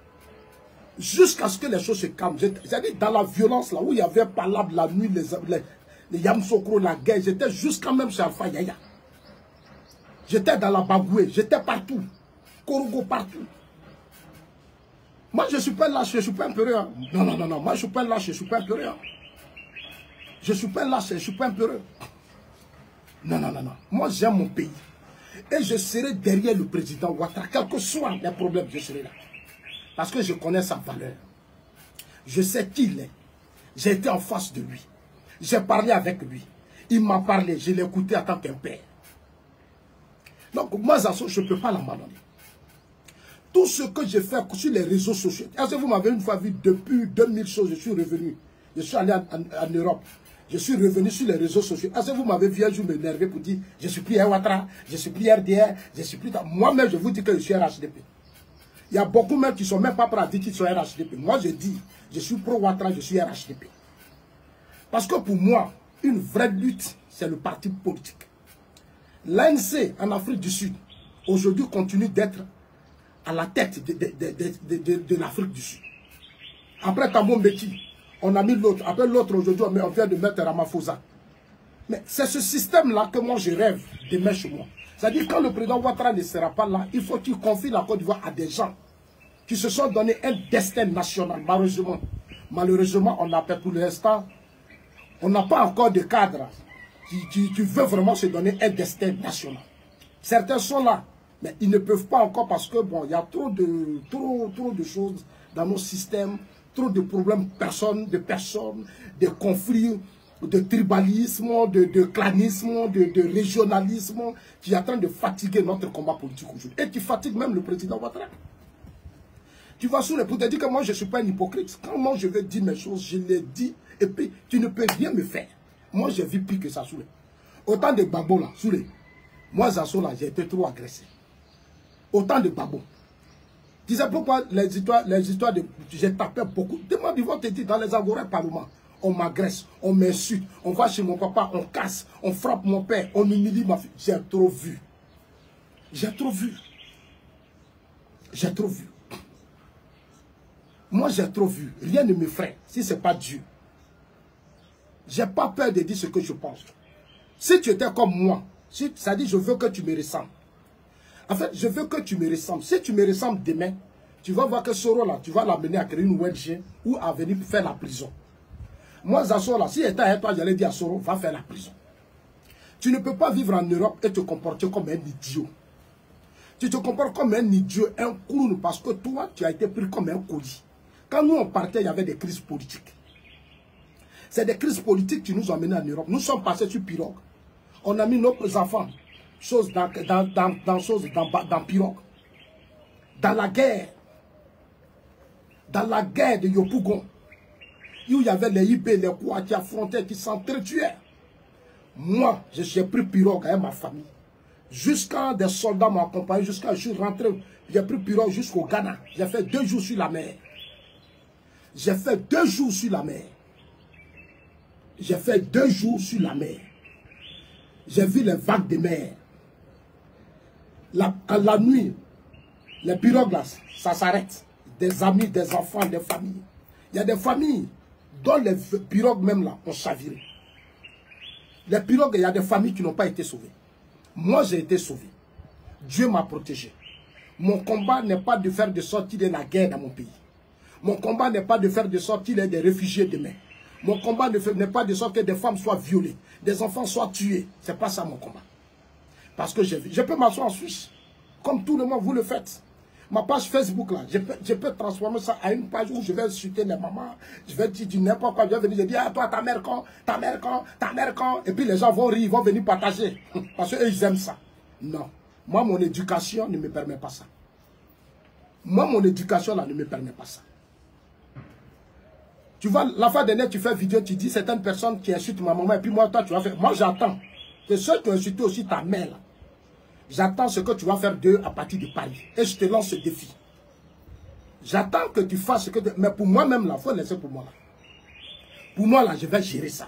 Jusqu'à ce que les choses se calment. C'est-à-dire dans la violence, là où il y avait palabre la nuit, les, les, les Yamsokro, la guerre, j'étais jusqu'à même chez Alpha Yaya. J'étais dans la Bagoué, j'étais partout. Korogo partout. Moi, je ne suis pas lâche, je ne suis pas un peureux. Hein. Non, non, non, non, moi, je ne suis pas lâche, je ne suis pas un peureux. Hein. Je ne suis pas lâche, je ne suis pas un peureux. Non, non, non, non. Moi, j'aime mon pays. Et je serai derrière le président Ouattara. Quels que soient les problèmes, je serai là. Parce que je connais sa valeur. Je sais qui il est. J'ai été en face de lui. J'ai parlé avec lui. Il m'a parlé. Je l'ai écouté en tant qu'un père. Donc, moi, Zasso, je ne peux pas l'abandonner. Tout ce que j'ai fait sur les réseaux sociaux. Est-ce que vous m'avez une fois vu depuis deux mille choses, je suis revenu. Je suis allé en, en, en Europe. Je suis revenu sur les réseaux sociaux. Est-ce que vous m'avez vu un jour m'énerver pour dire je suis plus Ouattara, je suis plus R D R, je suis plus... Moi-même, je vous dis que je suis R H D P. Il y a beaucoup même qui ne sont même pas prêts à dire qu'ils sont R H D P. Moi, je dis, je suis pro-Ouattara, je suis R H D P. Parce que pour moi, une vraie lutte, c'est le parti politique. L'A N C en Afrique du Sud, aujourd'hui, continue d'être à la tête de, de, de, de, de, de l'Afrique du Sud. Après Thabo Mbeki, on a mis l'autre. Après l'autre, aujourd'hui, on vient de mettre Ramaphosa. Mais c'est ce système-là que moi, je rêve de mettre chez moi. C'est-à-dire quand le président Ouattara ne sera pas là, il faut qu'il confie la Côte d'Ivoire à des gens qui se sont donné un destin national. Malheureusement, malheureusement on n'a pas pour l'instant, on n'a pas encore de cadre qui, qui, qui veut vraiment se donner un destin national. Certains sont là, mais ils ne peuvent pas encore parce que bon, il y a trop de, trop, trop de choses dans nos systèmes, trop de problèmes personnes, de personnes, de conflits, de tribalisme, de, de clanisme, de, de régionalisme qui est en train de fatiguer notre combat politique aujourd'hui. Et qui fatigue même le président Ouattara. Tu vas sous les pour te dire que moi je ne suis pas un hypocrite. Quand moi je veux dire mes choses, je les dis et puis tu ne peux rien me faire. Moi j'ai vu pire que ça sous les. Autant de babos là, sous les. Moi Zasso là, j'ai été trop agressé. Autant de babos. Tu sais pourquoi les histoires, les histoires de. J'ai tapé beaucoup. Demande, ils vont te dire dans les agorés parlement. On m'agresse, on m'insulte, on va chez mon papa, on casse, on frappe mon père, on humilie ma fille. J'ai trop vu. J'ai trop vu. J'ai trop vu. Moi, j'ai trop vu. Rien ne me ferait si ce n'est pas Dieu. Je n'ai pas peur de dire ce que je pense. Si tu étais comme moi, si, ça dit je veux que tu me ressembles. En fait, je veux que tu me ressembles. Si tu me ressembles demain, tu vas voir que Soro là, tu vas l'amener à créer une O N G ou à venir faire la prison. Moi, Zasso là, si étant avec toi, j'allais dire à Soro, va faire la prison. Tu ne peux pas vivre en Europe et te comporter comme un idiot. Tu te comportes comme un idiot, un clown, parce que toi, tu as été pris comme un colis. Quand nous on partait, il y avait des crises politiques. C'est des crises politiques qui nous ont menés en Europe. Nous sommes passés sur pirogue. On a mis nos enfants choses dans, dans, dans, dans, choses, dans, dans pirogue. Dans la guerre. Dans la guerre de Yopougon. Où il y avait les I B, les Kouas qui affrontaient, qui s'entretuaient. Moi, j'ai pris pirogue avec ma famille. Jusqu'à des soldats m'ont accompagné, jusqu'à je suis rentré, j'ai pris pirogue jusqu'au Ghana. J'ai fait deux jours sur la mer. J'ai fait deux jours sur la mer. J'ai fait deux jours sur la mer. J'ai vu les vagues de mer. La, à la nuit, les pirogues là, ça s'arrête. Des amis, des enfants, des familles. Il y a des familles dont les pirogues même là ont chaviré. Les pirogues, il y a des familles qui n'ont pas été sauvées. Moi, j'ai été sauvé. Dieu m'a protégé. Mon combat n'est pas de faire de sorte qu'il y ait la guerre dans mon pays. Mon combat n'est pas de faire de sorte qu'il y ait des réfugiés demain. Mon combat n'est pas de sorte que des femmes soient violées, des enfants soient tués. Ce n'est pas ça mon combat. Parce que je, je peux m'asseoir en Suisse, comme tout le monde vous le faites. Ma page Facebook, là, je peux, je peux transformer ça à une page où je vais insulter les mamans, je vais dire du n'importe quoi, je vais venir dire, ah toi, ta mère quand, ta mère quand, ta mère quand, et puis les gens vont rire, ils vont venir partager, parce qu'eux, ils aiment ça. Non. Moi, mon éducation ne me permet pas ça. Moi, mon éducation, là, ne me permet pas ça. Tu vois, la fois dernière, tu fais vidéo, tu dis certaines personnes qui insultent ma maman, et puis moi, toi, tu vas faire. Moi, j'attends que ceux qui ont insulté aussi ta mère, là, j'attends ce que tu vas faire d'eux à partir de Paris. Et je te lance ce défi. J'attends que tu fasses ce que... Mais pour moi-même, là, il faut laisser pour moi, là. Pour moi, là, je vais gérer ça.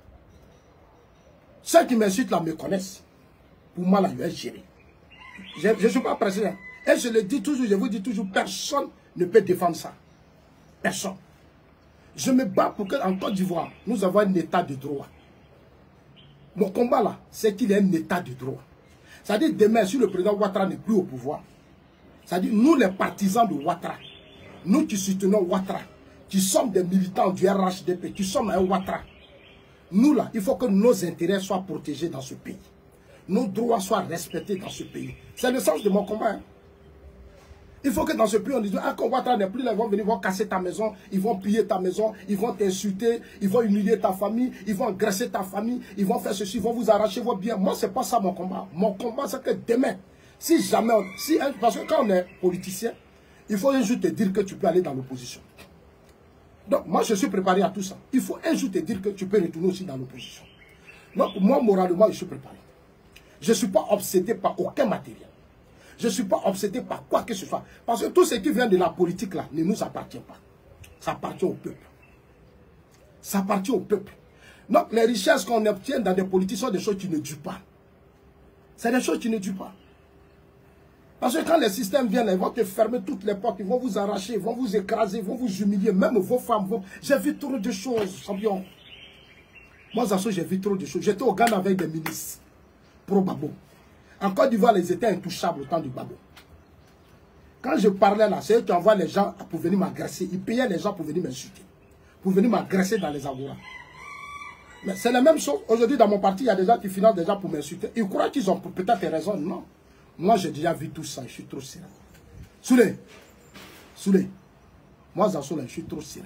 Ceux qui m'insultent, là, me connaissent. Pour moi, là, je vais gérer. Je ne suis pas pressé. Et je le dis toujours, je vous dis toujours, personne ne peut défendre ça. Personne. Je me bats pour qu'en Côte d'Ivoire, nous avons un état de droit. Mon combat, là, c'est qu'il y ait un état de droit. C'est-à-dire, demain, si le président Ouattara n'est plus au pouvoir, c'est-à-dire, nous, les partisans de Ouattara, nous qui soutenons Ouattara, qui sommes des militants du R H D P, qui sommes un Ouattara, nous, là, il faut que nos intérêts soient protégés dans ce pays. Nos droits soient respectés dans ce pays. C'est le sens de mon combat. Hein. Il faut que dans ce pays, on dise, ah, quand Ouattara n'est plus là, ils vont venir, ils vont casser ta maison, ils vont piller ta maison, ils vont t'insulter, ils vont humilier ta famille, ils vont agresser ta famille, ils vont faire ceci, ils vont vous arracher vos biens. Moi, ce n'est pas ça mon combat. Mon combat, c'est que demain, si jamais, on, si, parce que quand on est politicien, il faut un jour te dire que tu peux aller dans l'opposition. Donc, moi, je suis préparé à tout ça. Il faut un jour te dire que tu peux retourner aussi dans l'opposition. Donc, moi, moralement, je suis préparé. Je ne suis pas obsédé par aucun matériel. Je ne suis pas obsédé par quoi que ce soit. Parce que tout ce qui vient de la politique là ne nous appartient pas. Ça appartient au peuple. Ça appartient au peuple. Donc les richesses qu'on obtient dans des politiques sont des choses qui ne durent pas. C'est des choses qui ne durent pas. Parce que quand les systèmes viennent, ils vont te fermer toutes les portes, ils vont vous arracher, ils vont vous écraser, ils vont vous humilier, même vos femmes. Vont... J'ai vu trop de choses, champion. Moi, j'ai vu trop de choses. J'étais au Ghana avec des ministres pro-Babo. En Côte d'Ivoire, ils étaient intouchables au temps du Babo. Quand je parlais là, c'est eux qui envoient les gens pour venir m'agresser. Ils payaient les gens pour venir m'insulter. Pour venir m'agresser dans les agoras. Mais c'est la même chose. Aujourd'hui, dans mon parti, il y a des gens qui financent des gens pour m'insulter. Ils croient qu'ils ont peut-être raison. Non. Moi, j'ai déjà vu tout ça. Je suis trop serein. Soulé. Soulé. Moi, Zassoula, je suis trop serein.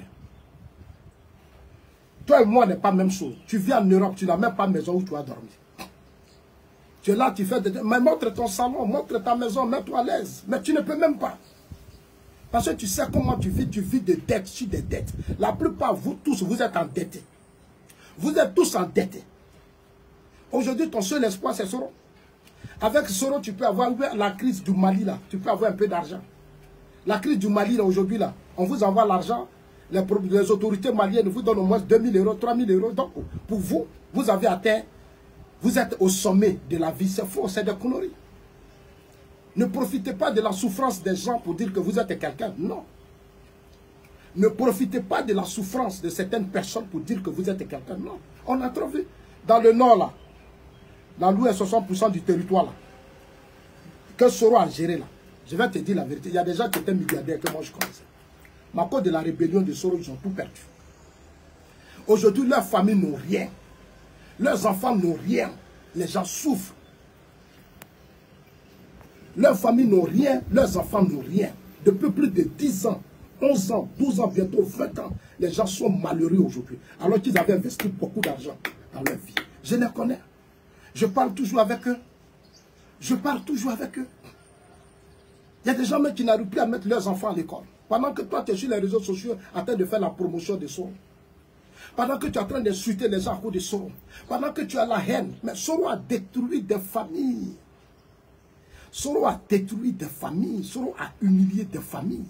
Toi et moi, n'est pas la même chose. Tu vis en Europe, tu n'as même pas de maison où tu vas dormir. Tu es là, tu fais des... Mais montre ton salon, montre ta maison, mets-toi à l'aise. Mais tu ne peux même pas. Parce que tu sais comment tu vis, tu vis de dettes sur des dettes. La plupart, vous tous, vous êtes endettés. Vous êtes tous endettés. Aujourd'hui, ton seul espoir, c'est Soro. Avec Soro, tu peux avoir la crise du Mali, là. Tu peux avoir un peu d'argent. La crise du Mali, là, aujourd'hui, là, on vous envoie l'argent. Les, les autorités maliennes vous donnent au moins deux mille euros, trois mille euros. Donc, pour vous, vous avez atteint... Vous êtes au sommet de la vie, c'est faux, c'est des conneries. Ne profitez pas de la souffrance des gens pour dire que vous êtes quelqu'un, non. Ne profitez pas de la souffrance de certaines personnes pour dire que vous êtes quelqu'un, non. On a trouvé dans le nord là, dans l'ouest soixante pour cent du territoire là, que Soro a géré là, je vais te dire la vérité. Il y a des gens qui étaient milliardaires que moi je connaissais. Mais à cause de la rébellion de Soro, ils ont tout perdu. Aujourd'hui, leurs familles n'ont rien. Leurs enfants n'ont rien. Les gens souffrent. Leurs familles n'ont rien. Leurs enfants n'ont rien. Depuis plus de dix ans, onze ans, douze ans, bientôt vingt ans, les gens sont malheureux aujourd'hui. Alors qu'ils avaient investi beaucoup d'argent dans leur vie. Je les connais. Je parle toujours avec eux. Je parle toujours avec eux. Il y a des gens même qui n'arrivent plus à mettre leurs enfants à l'école. Pendant que toi, tu es sur les réseaux sociaux en train de faire la promotion de Soro. Pendant que tu es en train d'insulter les gens à cause de Soro. Pendant que tu as la haine. Mais Soro a détruit des familles. Soro a détruit des familles. Soro a humilié des familles.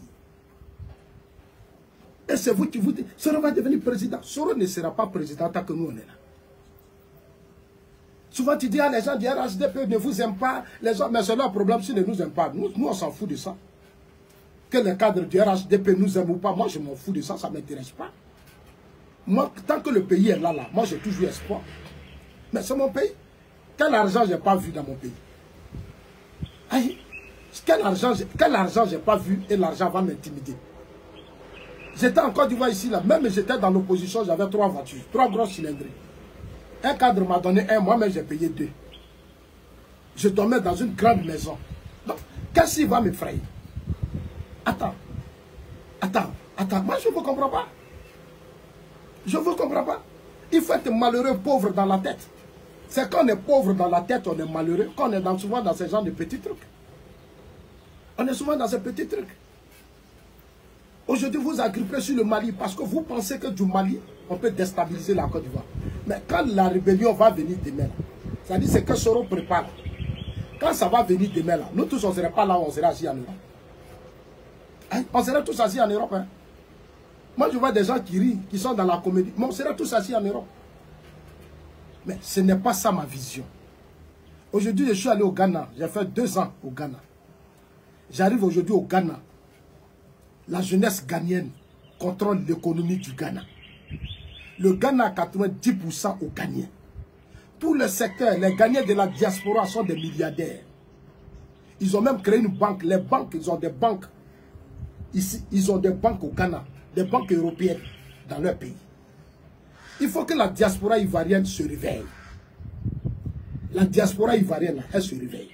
Et c'est vous qui vous dites, Soro va devenir président. Soro ne sera pas président tant que nous on est là. Souvent tu dis, ah, les gens du R H D P ne vous aiment pas. Les gens, mais c'est leur problème s'ils ne nous aiment pas. Nous, nous on s'en fout de ça. Que les cadres du R H D P nous aiment ou pas, moi je m'en fous de ça, ça ne m'intéresse pas. Moi, tant que le pays est là, là, moi j'ai toujours espoir. Mais c'est mon pays. Quel argent j'ai pas vu dans mon pays? Aïe, quel argent, quel argent j'ai pas vu et l'argent va m'intimider. J'étais en Côte d'Ivoire ici, là, même j'étais dans l'opposition, j'avais trois voitures, trois grosses cylindrées. Un cadre m'a donné un, moi-même j'ai payé deux. Je dormais dans une grande maison. Donc, qu'est-ce qui va m'effrayer? Attends, attends, attends, moi je ne vous comprends pas. Je ne vous comprends pas. Il faut être malheureux, pauvre dans la tête. C'est quand on est pauvre dans la tête, on est malheureux. Quand on est dans, souvent dans ce genre de petits trucs. On est souvent dans ces petits trucs. Aujourd'hui, vous agrippez sur le Mali parce que vous pensez que du Mali, on peut déstabiliser la Côte d'Ivoire. Mais quand la rébellion va venir demain, ça dit c'est que Soro prépare. Quand ça va venir demain, là, nous tous, on ne serait pas là, on serait assis en Europe. Hein? On serait tous assis en Europe. Hein? Moi, je vois des gens qui rient, qui sont dans la comédie. Mais on serait tous assis en Europe. Mais ce n'est pas ça ma vision. Aujourd'hui, je suis allé au Ghana. J'ai fait deux ans au Ghana. J'arrive aujourd'hui au Ghana. La jeunesse ghanéenne contrôle l'économie du Ghana. Le Ghana a quatre-vingt-dix pour cent aux Ghanéens. Tous les secteurs, les Ghanéens de la diaspora sont des milliardaires. Ils ont même créé une banque. Les banques, ils ont des banques. Ici, ils ont des banques au Ghana. Des banques européennes dans leur pays. Il faut que la diaspora ivoirienne se réveille. La diaspora ivoirienne, elle se réveille.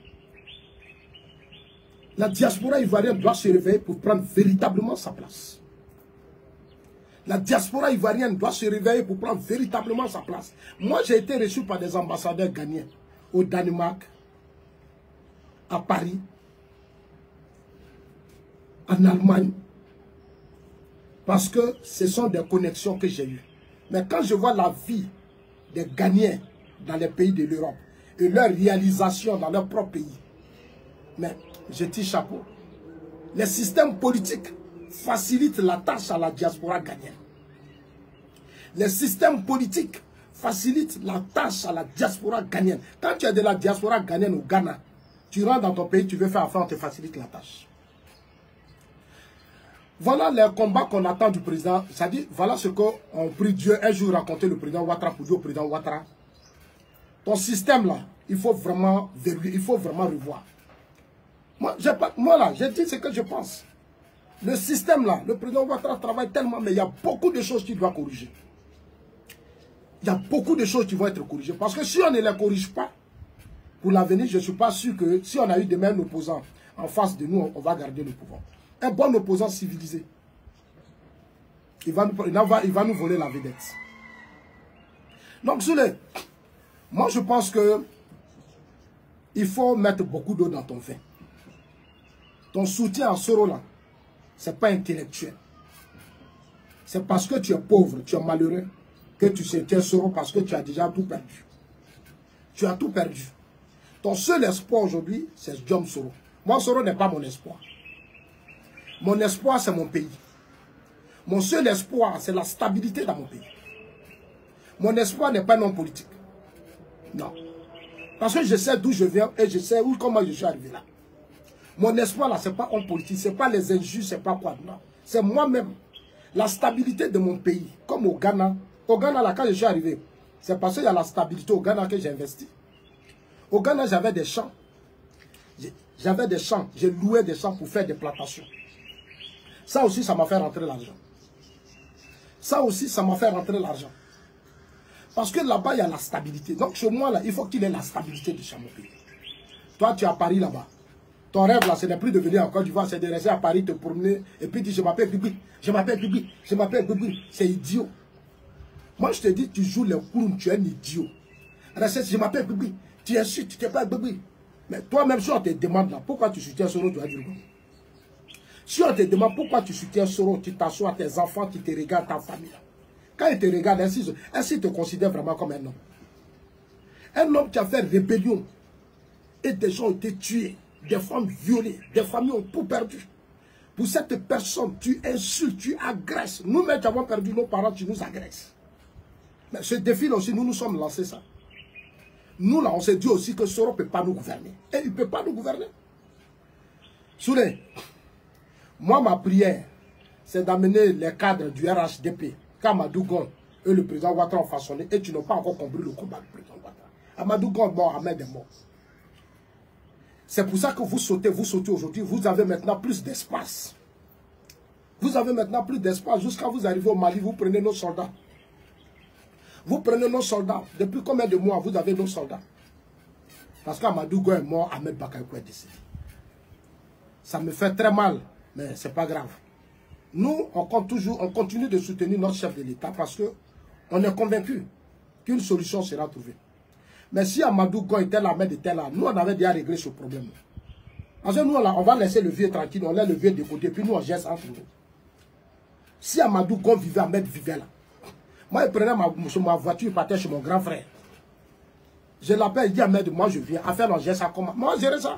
La diaspora ivoirienne doit se réveiller pour prendre véritablement sa place. La diaspora ivoirienne doit se réveiller pour prendre véritablement sa place. Moi, j'ai été reçu par des ambassadeurs ghanéens au Danemark, à Paris, en Allemagne, parce que ce sont des connexions que j'ai eues. Mais quand je vois la vie des Ghanéens dans les pays de l'Europe et leur réalisation dans leur propre pays, mais je tire chapeau. Les systèmes politiques facilitent la tâche à la diaspora ghanéenne. Les systèmes politiques facilitent la tâche à la diaspora ghanéenne. Quand tu es de la diaspora ghanéenne au Ghana, tu rentres dans ton pays, tu veux faire affaire, on te facilite la tâche. Voilà les combats qu'on attend du président. C'est-à-dire, voilà ce qu'on prie Dieu un jour raconter le président Ouattara pour dire au président Ouattara. Ton système là, il faut vraiment verrouiller, il faut vraiment revoir. Moi, pas, moi là, j'ai dit ce que je pense. Le système là, le président Ouattara travaille tellement, mais il y a beaucoup de choses qu'il doit corriger. Il y a beaucoup de choses qui vont être corrigées. Parce que si on ne les corrige pas, pour l'avenir, je ne suis pas sûr que si on a eu demain un opposant en face de nous, on va garder le pouvoir. Un bon opposant civilisé, il va nous, il va, il va nous voler la vedette. Donc, Souley, moi je pense que il faut mettre beaucoup d'eau dans ton vin. Ton soutien à Soro là, ce n'est pas intellectuel. C'est parce que tu es pauvre, tu es malheureux, que tu soutiens Soro parce que tu as déjà tout perdu. Tu as tout perdu. Ton seul espoir aujourd'hui, c'est Jom Soro. Moi, Soro n'est pas mon espoir. Mon espoir, c'est mon pays. Mon seul espoir, c'est la stabilité dans mon pays. Mon espoir n'est pas non politique. Non. Parce que je sais d'où je viens et je sais où, comment je suis arrivé là. Mon espoir là, ce n'est pas homme politique, ce n'est pas les injustes, ce n'est pas quoi. Non. C'est moi-même. La stabilité de mon pays, comme au Ghana. Au Ghana, là, quand je suis arrivé, c'est parce qu'il y a la stabilité au Ghana que j'ai investi. Au Ghana, j'avais des champs. J'avais des champs, j'ai loué des champs pour faire des plantations. Ça aussi, ça m'a fait rentrer l'argent. Ça aussi, ça m'a fait rentrer l'argent. Parce que là-bas, il y a la stabilité. Donc, chez moi, là, il faut qu'il ait la stabilité de Chamopi. Toi, tu es à Paris, là-bas. Ton rêve, là, ce n'est plus de venir en Côte d'Ivoire, c'est de rester à Paris, te promener, et puis dire, je m'appelle Bibi, je m'appelle Bibi, je m'appelle Bibi. C'est idiot. Moi, je te dis, tu joues les clowns, tu es un idiot. Reste, je m'appelle Bibi, tu insultes, tu t'appelles Bibi. Mais toi-même, si on te demande, là, pourquoi tu soutiens Soro, tu vas dire quoi? Si on te demande pourquoi tu soutiens Soro, tu t'assois, tes enfants qui te regardent, ta famille. Quand ils te regardent, ainsi, ainsi ils te considèrent vraiment comme un homme. Un homme qui a fait rébellion. Et des gens ont été tués. Des femmes violées. Des familles ont tout perdu. Pour cette personne, tu insultes, tu agresses. Nous-mêmes qui avons perdu nos parents, tu nous agresses. Mais ce défi-là aussi, nous nous sommes lancés ça. Nous, là, on s'est dit aussi que Soro ne peut pas nous gouverner. Et il ne peut pas nous gouverner. Soulé. Moi, ma prière, c'est d'amener les cadres du R H D P, qu'Amadou Gon et le président Ouattara ont façonné, et tu n'as pas encore compris le combat du président Ouattara. Amadou Gon est mort, Ahmed est mort. C'est pour ça que vous sautez, vous sautez aujourd'hui, vous avez maintenant plus d'espace. Vous avez maintenant plus d'espace. Jusqu'à vous arriver au Mali, vous prenez nos soldats. Vous prenez nos soldats. Depuis combien de mois vous avez nos soldats? Parce qu'Amadou Gon est mort, Ahmed Bakayoko est décédé. Ça me fait très mal. Mais ce n'est pas grave. Nous, on, compte toujours, on continue de soutenir notre chef de l'État parce qu'on est convaincu qu'une solution sera trouvée. Mais si Amadou Gon était là, mais était là, nous, on avait déjà réglé ce problème. Parce que nous, on va laisser le vieux tranquille, on laisse le vieux de côté, puis nous, on geste entre nous. Si Amadou Gon vivait, Ahmed vivait là. Moi, il prenait ma, ma voiture, il partait chez mon grand frère. Je l'appelle, il dit Ahmed, moi, je viens. À faire on geste ça comment? Moi, gérer ça.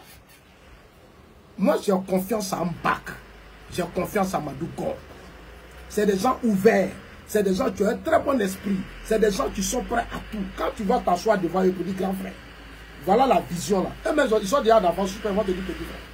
Moi, j'ai confiance en Mbak. J'ai confiance à Amadou Gon. C'est des gens ouverts. C'est des gens qui ont un très bon esprit. C'est des gens qui sont prêts à tout. Quand tu vas t'asseoir devant eux pour dire grand frère, voilà la vision là. Eux même, ils sont déjà d'avance, super, ils vont te dire petit frère.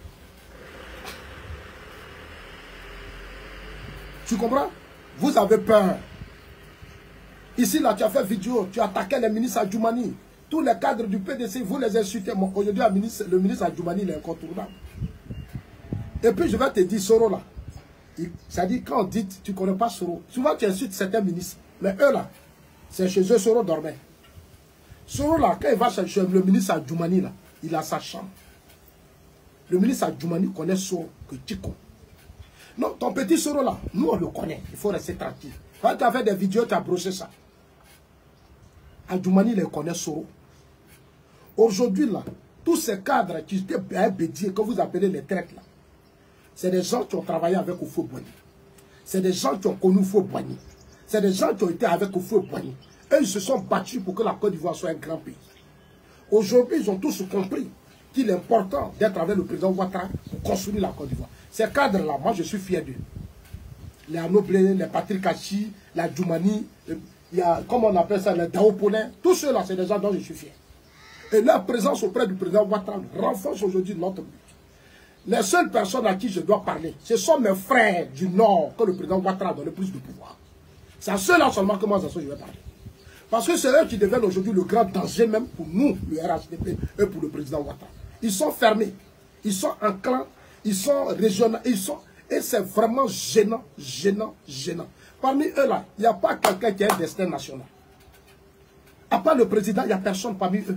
Tu comprends? Vous avez peur. Ici là, tu as fait vidéo, tu as attaqué les ministres Adjoumani. Tous les cadres du P D C, vous les insultez. Aujourd'hui, le ministre Adjoumani, il est incontournable. Et puis je vais te dire, Soro là, ça dit quand on dit, tu ne connais pas Soro. Souvent tu insultes certains ministres, mais eux là, c'est chez eux, Soro dormait. Soro là, quand il va chez le ministre Adjoumani là, il a sa chambre. Le ministre Adjoumani connaît Soro, que tu connais. Non, ton petit Soro là, nous on le connaît, il faut rester tranquille. Quand tu as fait des vidéos, tu as brossé ça. Adjoumani les connaît Soro. Aujourd'hui là, tous ces cadres qui étaient bien bédiés, que vous appelez les traites là, c'est des gens qui ont travaillé avec Oufo Boigny. C'est des gens qui ont connu Oufo Boigny. C'est des gens qui ont été avec Oufo Boigny. Eux, ils se sont battus pour que la Côte d'Ivoire soit un grand pays. Aujourd'hui, ils ont tous compris qu'il est important d'être avec le président Ouattara pour construire la Côte d'Ivoire. Ces cadres-là, moi, je suis fier d'eux. Les Anoblé, les Patrick Hachi, la Djoumani, il y a, comment on appelle ça, les Daopolin. Tous ceux-là, c'est des gens dont je suis fier. Et leur présence auprès du président Ouattara renforce aujourd'hui notre but. Les seules personnes à qui je dois parler, ce sont mes frères du Nord que le président Ouattara a donné plus de pouvoir. C'est à ceux-là seulement que moi, je vais parler. Parce que c'est eux qui deviennent aujourd'hui le grand danger même pour nous, le R H D P, et pour le président Ouattara. Ils sont fermés, ils sont en clan, ils sont régionaux, ils sont... Et c'est vraiment gênant, gênant, gênant. Parmi eux là, il n'y a pas quelqu'un qui a un destin national. À part le président, il n'y a personne parmi eux.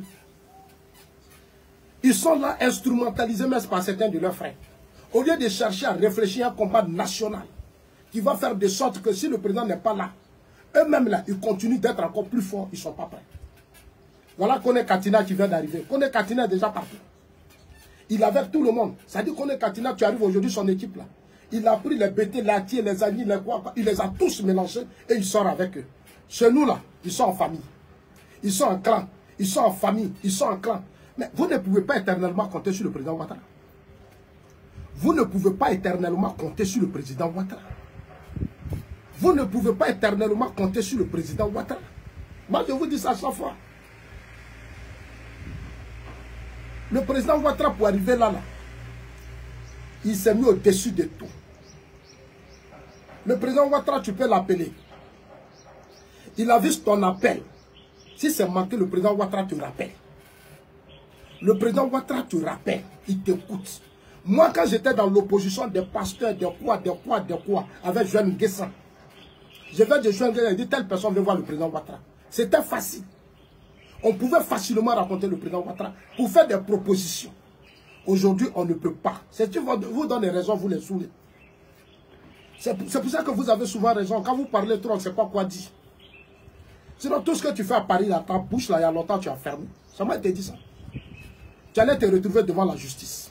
Ils sont là instrumentalisés même par certains de leurs frères. Au lieu de chercher à réfléchir à un combat national qui va faire de sorte que si le président n'est pas là, eux-mêmes là, ils continuent d'être encore plus forts, ils ne sont pas prêts. Voilà Kone Katina qui vient d'arriver. Kone Katina est déjà parti. Il est avec tout le monde. Ça dit Kone Katina, tu arrives aujourd'hui, son équipe là. Il a pris les bêtés, les tiers, les amis, les quoi, quoi. Il les a tous mélangés et il sort avec eux. Chez nous là, ils sont en famille. Ils sont en clan. Ils sont en famille. Ils sont en clan. Mais vous ne pouvez pas éternellement compter sur le président Ouattara. Vous ne pouvez pas éternellement compter sur le président Ouattara. Vous ne pouvez pas éternellement compter sur le président Ouattara. Moi, je vous dis ça à chaque fois. Le président Ouattara, pour arriver là, là il s'est mis au-dessus de tout. Le président Ouattara, tu peux l'appeler. Il a vu ton appel. Si c'est manqué, le président Ouattara te rappelle. Le président Ouattara te rappelle, il t'écoute. Moi, quand j'étais dans l'opposition des pasteurs, des quoi, des quoi, des quoi, avec Joël Nguessan, je vais de Joël Nguessan et dit telle personne veut voir le président Ouattara. C'était facile. On pouvait facilement raconter le président Ouattara pour faire des propositions. Aujourd'hui, on ne peut pas. C'est qui vous donne les raisons, vous les saoulez. C'est pour ça que vous avez souvent raison. Quand vous parlez trop, on ne sait pas quoi dire. Sinon, tout ce que tu fais à Paris, là, ta bouche, là, il y a longtemps, tu as fermé. Ça m'a été dit ça. Tu allais te retrouver devant la justice.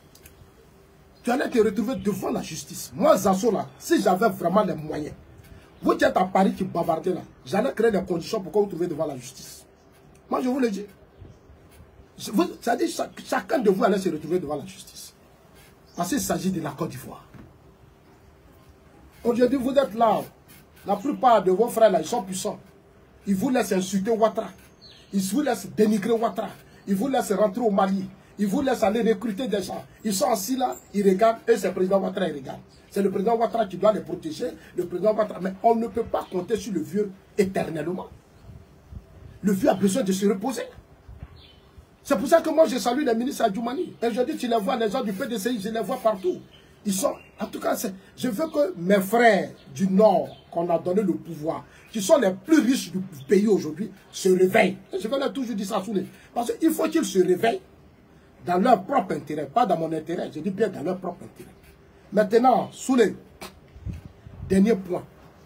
Tu allais te retrouver devant la justice. Moi, Zasso, là, si j'avais vraiment les moyens, vous qui êtes à Paris, qui bavardez là, j'allais créer des conditions pour que vous vous trouviez devant la justice. Moi, je vous le dis. Vous, ça dit chaque, chacun de vous allait se retrouver devant la justice. Parce qu'il s'agit de la Côte d'Ivoire. Aujourd'hui, vous êtes là. La plupart de vos frères, là, ils sont puissants. Ils vous laissent insulter Ouattara. Ils vous laissent dénigrer Ouattara. Ils vous laissent rentrer au Mali. Ils vous laissent aller recruter des gens. Ils sont assis là, ils regardent. Et c'est le président Ouattara, ils regardent. C'est le président Ouattara qui doit les protéger. Le président Ouattara. Mais on ne peut pas compter sur le vieux éternellement. Le vieux a besoin de se reposer. C'est pour ça que moi, je salue les ministres Adjoumani. Et je dis, tu les vois, les gens du P D C I, je les vois partout. Ils sont, en tout cas, je veux que mes frères du Nord, qu'on a donné le pouvoir, qui sont les plus riches du pays aujourd'hui, se réveillent. Et je vais leur toujours dire ça sous les... Parce qu'il faut qu'ils se réveillent dans leur propre intérêt, pas dans mon intérêt, je dis bien dans leur propre intérêt. Maintenant, sous les derniers points,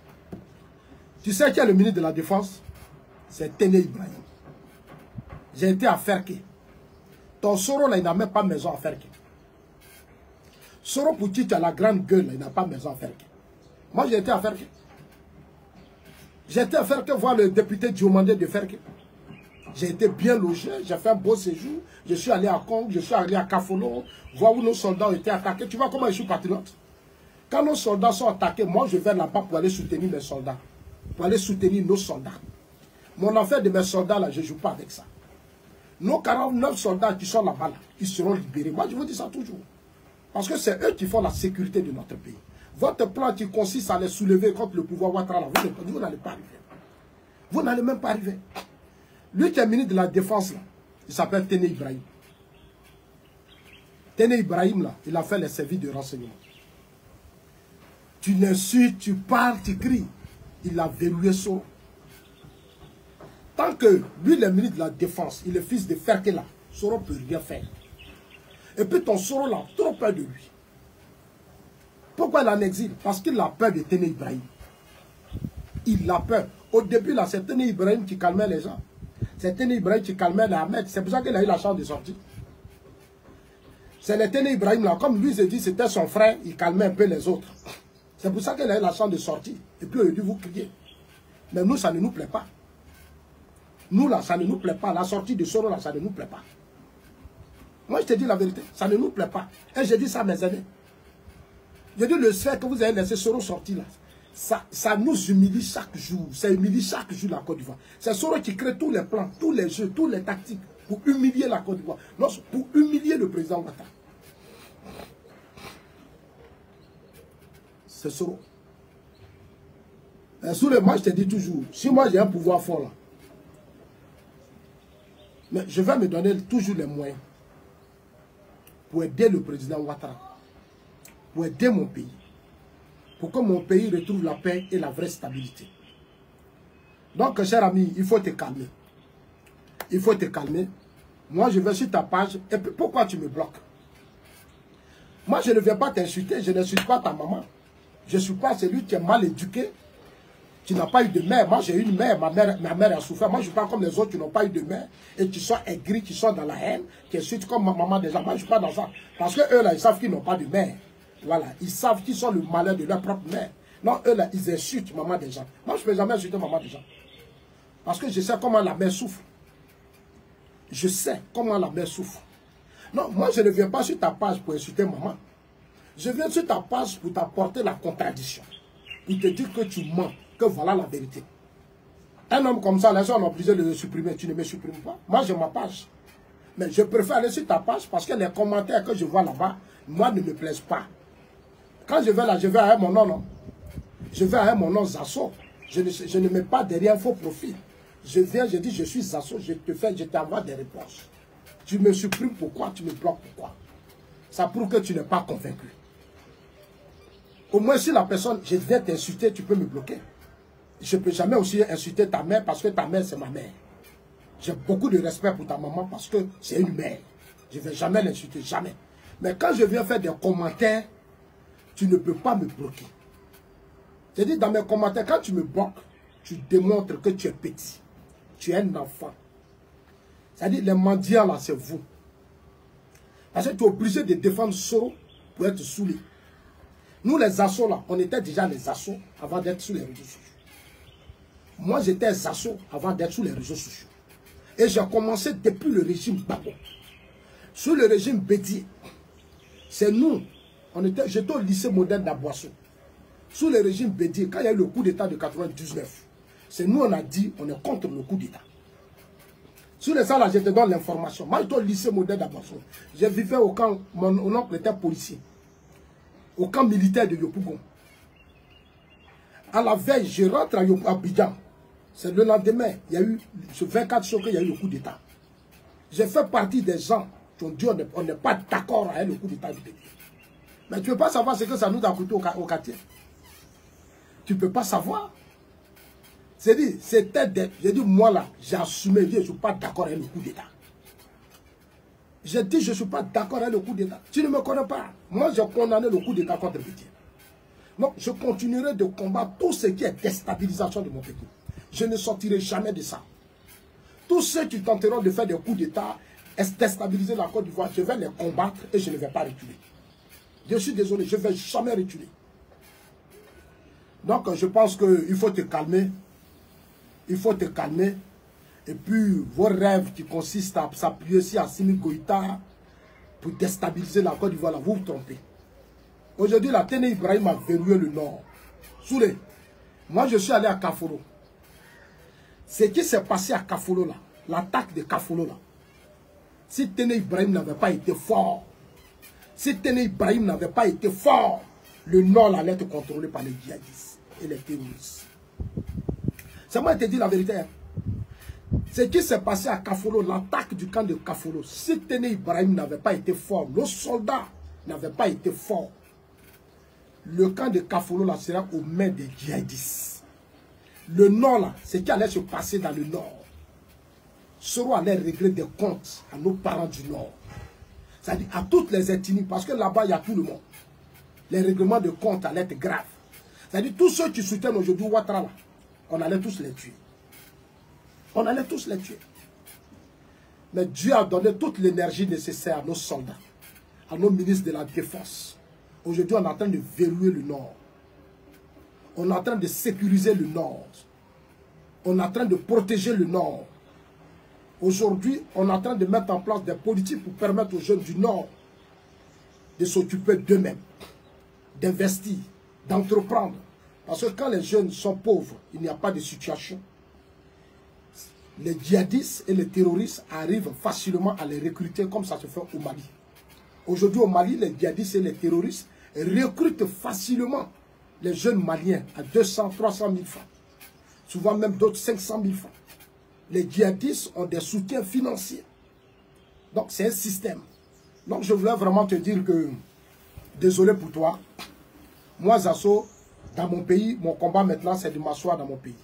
tu sais qui est le ministre de la Défense? C'est Téné Ibrahim. J'ai été à Ferké. Ton Soro, là, il n'a même pas maison à Ferké. Soro, pour qui tu as la grande gueule, là, il n'a pas maison à Ferké. Moi, j'ai été à Ferké. J'ai été à Ferké voir le député Diomandé de Ferké. J'ai été bien logé, j'ai fait un beau séjour. Je suis allé à Kong, je suis allé à Kafolo, voir où nos soldats ont été attaqués. Tu vois comment je suis patriote? Quand nos soldats sont attaqués, moi, je vais là-bas pour aller soutenir mes soldats. Pour aller soutenir nos soldats. Mon affaire de mes soldats, là, je ne joue pas avec ça. Nos quarante-neuf soldats qui sont là-bas, là, ils seront libérés. Moi, je vous dis ça toujours. Parce que c'est eux qui font la sécurité de notre pays. Votre plan qui consiste à les soulever contre le pouvoir Ouattara, là, vous n'allez pas arriver. Vous n'allez même pas arriver. Lui qui est ministre de la Défense, là, il s'appelle Téné Ibrahim. Téné Ibrahim, là, il a fait les services de renseignement. Tu l'insultes, tu parles, tu cries. Il a verrouillé Soro. Tant que lui, le ministre de la Défense, il est fils de Ferkela, Soro ne peut rien faire. Et puis ton Soro là, trop peur de lui. Pourquoi il est en exil? Parce qu'il a peur de Téné Ibrahim. Il a peur. Au début, là, c'est Téné Ibrahim qui calmait les gens. C'est Téné Ibrahim qui calmait les Ahmed. C'est pour ça qu'il a eu la chance de sortir. C'est le Téné Ibrahim là, comme lui s'est dit, c'était son frère, il calmait un peu les autres. C'est pour ça qu'il a eu la chance de sortir. Et puis il a dû vous crier. Mais nous, ça ne nous plaît pas. Nous, là, ça ne nous plaît pas. La sortie de Soro, là, ça ne nous plaît pas. Moi, je te dis la vérité. Ça ne nous plaît pas. Et je dis ça à mes amis. Je dis le fait que vous avez laissé Soro sortir, là, ça, ça nous humilie chaque jour. Ça humilie chaque jour la Côte d'Ivoire. C'est Soro qui crée tous les plans, tous les jeux, toutes les tactiques pour humilier la Côte d'Ivoire. Non, pour humilier le président Ouattara. C'est Soro. Et sous le moi, je te dis toujours, si moi j'ai un pouvoir fort là, mais je vais me donner toujours les moyens pour aider le président Ouattara, pour aider mon pays, pour que mon pays retrouve la paix et la vraie stabilité. Donc, cher ami, il faut te calmer. Il faut te calmer. Moi, je vais sur ta page. Et puis, pourquoi tu me bloques? Moi, je ne viens pas t'insulter. Je n'insulte pas ta maman. Je ne suis pas celui qui est mal éduqué. Tu n'as pas eu de mère. Moi, j'ai eu une mère. Ma mère, ma mère a souffert. Moi, je ne suis pas comme les autres qui n'ont pas eu de mère et qui sont aigris, qui sont dans la haine, qui insultent comme ma maman déjà. Moi, je ne suis pas dans ça. Parce que eux, là, ils savent qu'ils n'ont pas de mère. Voilà. Ils savent qu'ils sont le malheur de leur propre mère. Non, eux, là, ils insultent maman déjà. Moi, je ne peux jamais insulter maman déjà. Parce que je sais comment la mère souffre. Je sais comment la mère souffre. Non, moi, je ne viens pas sur ta page pour insulter maman. Je viens sur ta page pour t'apporter la contradiction. Pour te dire que tu mens. Que voilà la vérité. Un homme comme ça, les gens sont obligés de le supprimer. Tu ne me supprimes pas. Moi, j'ai ma page. Mais je préfère aller sur ta page parce que les commentaires que je vois là-bas, moi, ne me plaisent pas. Quand je vais là, je vais avec mon nom, non. Je vais avec mon nom Zasso. Je ne, je ne mets pas derrière un faux profil. Je viens, je dis, je suis Zasso, je te fais, je t'envoie des réponses. Tu me supprimes pourquoi? Tu me bloques pourquoi? Ça prouve que tu n'es pas convaincu. Au moins, si la personne, je viens t'insulter, tu peux me bloquer. Je ne peux jamais aussi insulter ta mère parce que ta mère, c'est ma mère. J'ai beaucoup de respect pour ta maman parce que c'est une mère. Je ne vais jamais l'insulter, jamais. Mais quand je viens faire des commentaires, tu ne peux pas me bloquer. C'est-à-dire, dans mes commentaires, quand tu me bloques, tu démontres que tu es petit. Tu es un enfant. C'est-à-dire, les mendiants, là, c'est vous. Parce que tu es obligé de défendre Soro pour être saoulé. Nous, les assauts, là, on était déjà les assauts avant d'être sur les réseaux sociaux. Moi, j'étais les assauts avant d'être sur les réseaux sociaux. Et j'ai commencé depuis le régime Babo. Sous le régime Bédié, c'est nous. J'étais au lycée moderne d'Aboisseau. Sous le régime Bédié, quand il y a eu le coup d'État de quatre-vingt-dix-neuf, c'est nous, on a dit, on est contre le coup d'État. Sur les salles, là, je te donne l'information. Moi, j'étais au lycée moderne d'Aboisseau. Je vivais au camp, mon oncle était policier. Au camp militaire de Yopougon. À la veille, je rentre à Abidjan. C'est le lendemain, il y a eu, ce vingt-quatre choqué, il y a eu le coup d'État. J'ai fait partie des gens qui ont dit on n'est pas d'accord avec le coup d'État du Bédié. Mais tu ne peux pas savoir ce que ça nous a coûté au, au quartier. Tu ne peux pas savoir. C'est dit, c'était des... J'ai dit, moi là, j'ai assumé, je ne suis pas d'accord avec le coup d'État. J'ai dit, je ne suis pas d'accord avec le coup d'État. Tu ne me connais pas. Moi, j'ai condamné le coup d'État contre Bédié. Donc, je continuerai de combattre tout ce qui est déstabilisation de mon pays. Je ne sortirai jamais de ça. Tous ceux qui tenteront de faire des coups d'État, déstabiliser la Côte d'Ivoire, je vais les combattre et je ne vais pas reculer. Je suis désolé, je ne vais jamais reculer. Donc, je pense qu'il faut te calmer. Il faut te calmer. Et puis, vos rêves qui consistent à s'appuyer sur Assimi Goïta pour déstabiliser la Côte d'Ivoire, vous vous trompez. Aujourd'hui, la Téné Ibrahim a verrouillé le Nord. Soulé. Moi, je suis allé à Kafolo. Ce qui s'est passé à Kafolo, là, l'attaque de Kafolo, là, si Téné Ibrahim n'avait pas été fort, si Téné Ibrahim n'avait pas été fort, le Nord allait être contrôlé par les djihadistes et les terroristes. C'est moi qui te dis la vérité. Hein. Ce qui s'est passé à Kafolo, l'attaque du camp de Kafolo, si Téné Ibrahim n'avait pas été fort, nos soldats n'avaient pas été forts, le camp de Kafolo là sera aux mains des djihadistes. Le Nord là, ce qui allait se passer dans le Nord, Soro allait régler des comptes à nos parents du Nord. C'est-à-dire à toutes les ethnies, parce que là-bas il y a tout le monde. Les règlements de comptes allaient être graves. C'est-à-dire tous ceux qui soutiennent aujourd'hui Ouattara là, on allait tous les tuer. On allait tous les tuer. Mais Dieu a donné toute l'énergie nécessaire à nos soldats, à nos ministres de la Défense. Aujourd'hui, on est en train de verrouiller le Nord. On est en train de sécuriser le Nord. On est en train de protéger le Nord. Aujourd'hui, on est en train de mettre en place des politiques pour permettre aux jeunes du Nord de s'occuper d'eux-mêmes, d'investir, d'entreprendre. Parce que quand les jeunes sont pauvres, il n'y a pas de situation. Les djihadistes et les terroristes arrivent facilement à les recruter comme ça se fait au Mali. Aujourd'hui au Mali, les djihadistes et les terroristes recrutent facilement les jeunes Maliens à deux cents, trois cent mille francs. Souvent même d'autres cinq cent mille francs. Les djihadistes ont des soutiens financiers. Donc c'est un système. Donc je voulais vraiment te dire que, désolé pour toi, moi Zasso, dans mon pays, mon combat maintenant c'est de m'asseoir dans mon pays.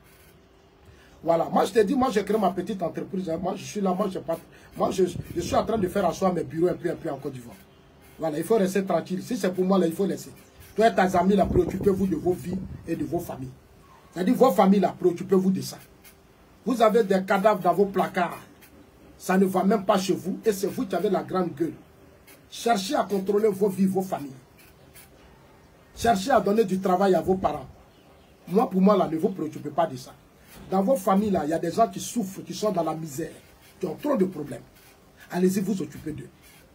Voilà, moi je te dis, moi j'ai créé ma petite entreprise, moi je suis là, moi, pas, moi je, je suis en train de faire asseoir mes bureaux un peu, un peu en Côte d'Ivoire. Voilà, il faut rester tranquille. Si c'est pour moi, là, il faut laisser. Toi et tes amis, là, préoccupez-vous de vos vies et de vos familles. C'est-à-dire, vos familles, là, préoccupez-vous de ça. Vous avez des cadavres dans vos placards. Ça ne va même pas chez vous et c'est vous qui avez la grande gueule. Cherchez à contrôler vos vies, vos familles. Cherchez à donner du travail à vos parents. Moi, pour moi, là, ne vous préoccupez pas de ça. Dans vos familles, là, il y a des gens qui souffrent, qui sont dans la misère, qui ont trop de problèmes. Allez-y vous occuper d'eux.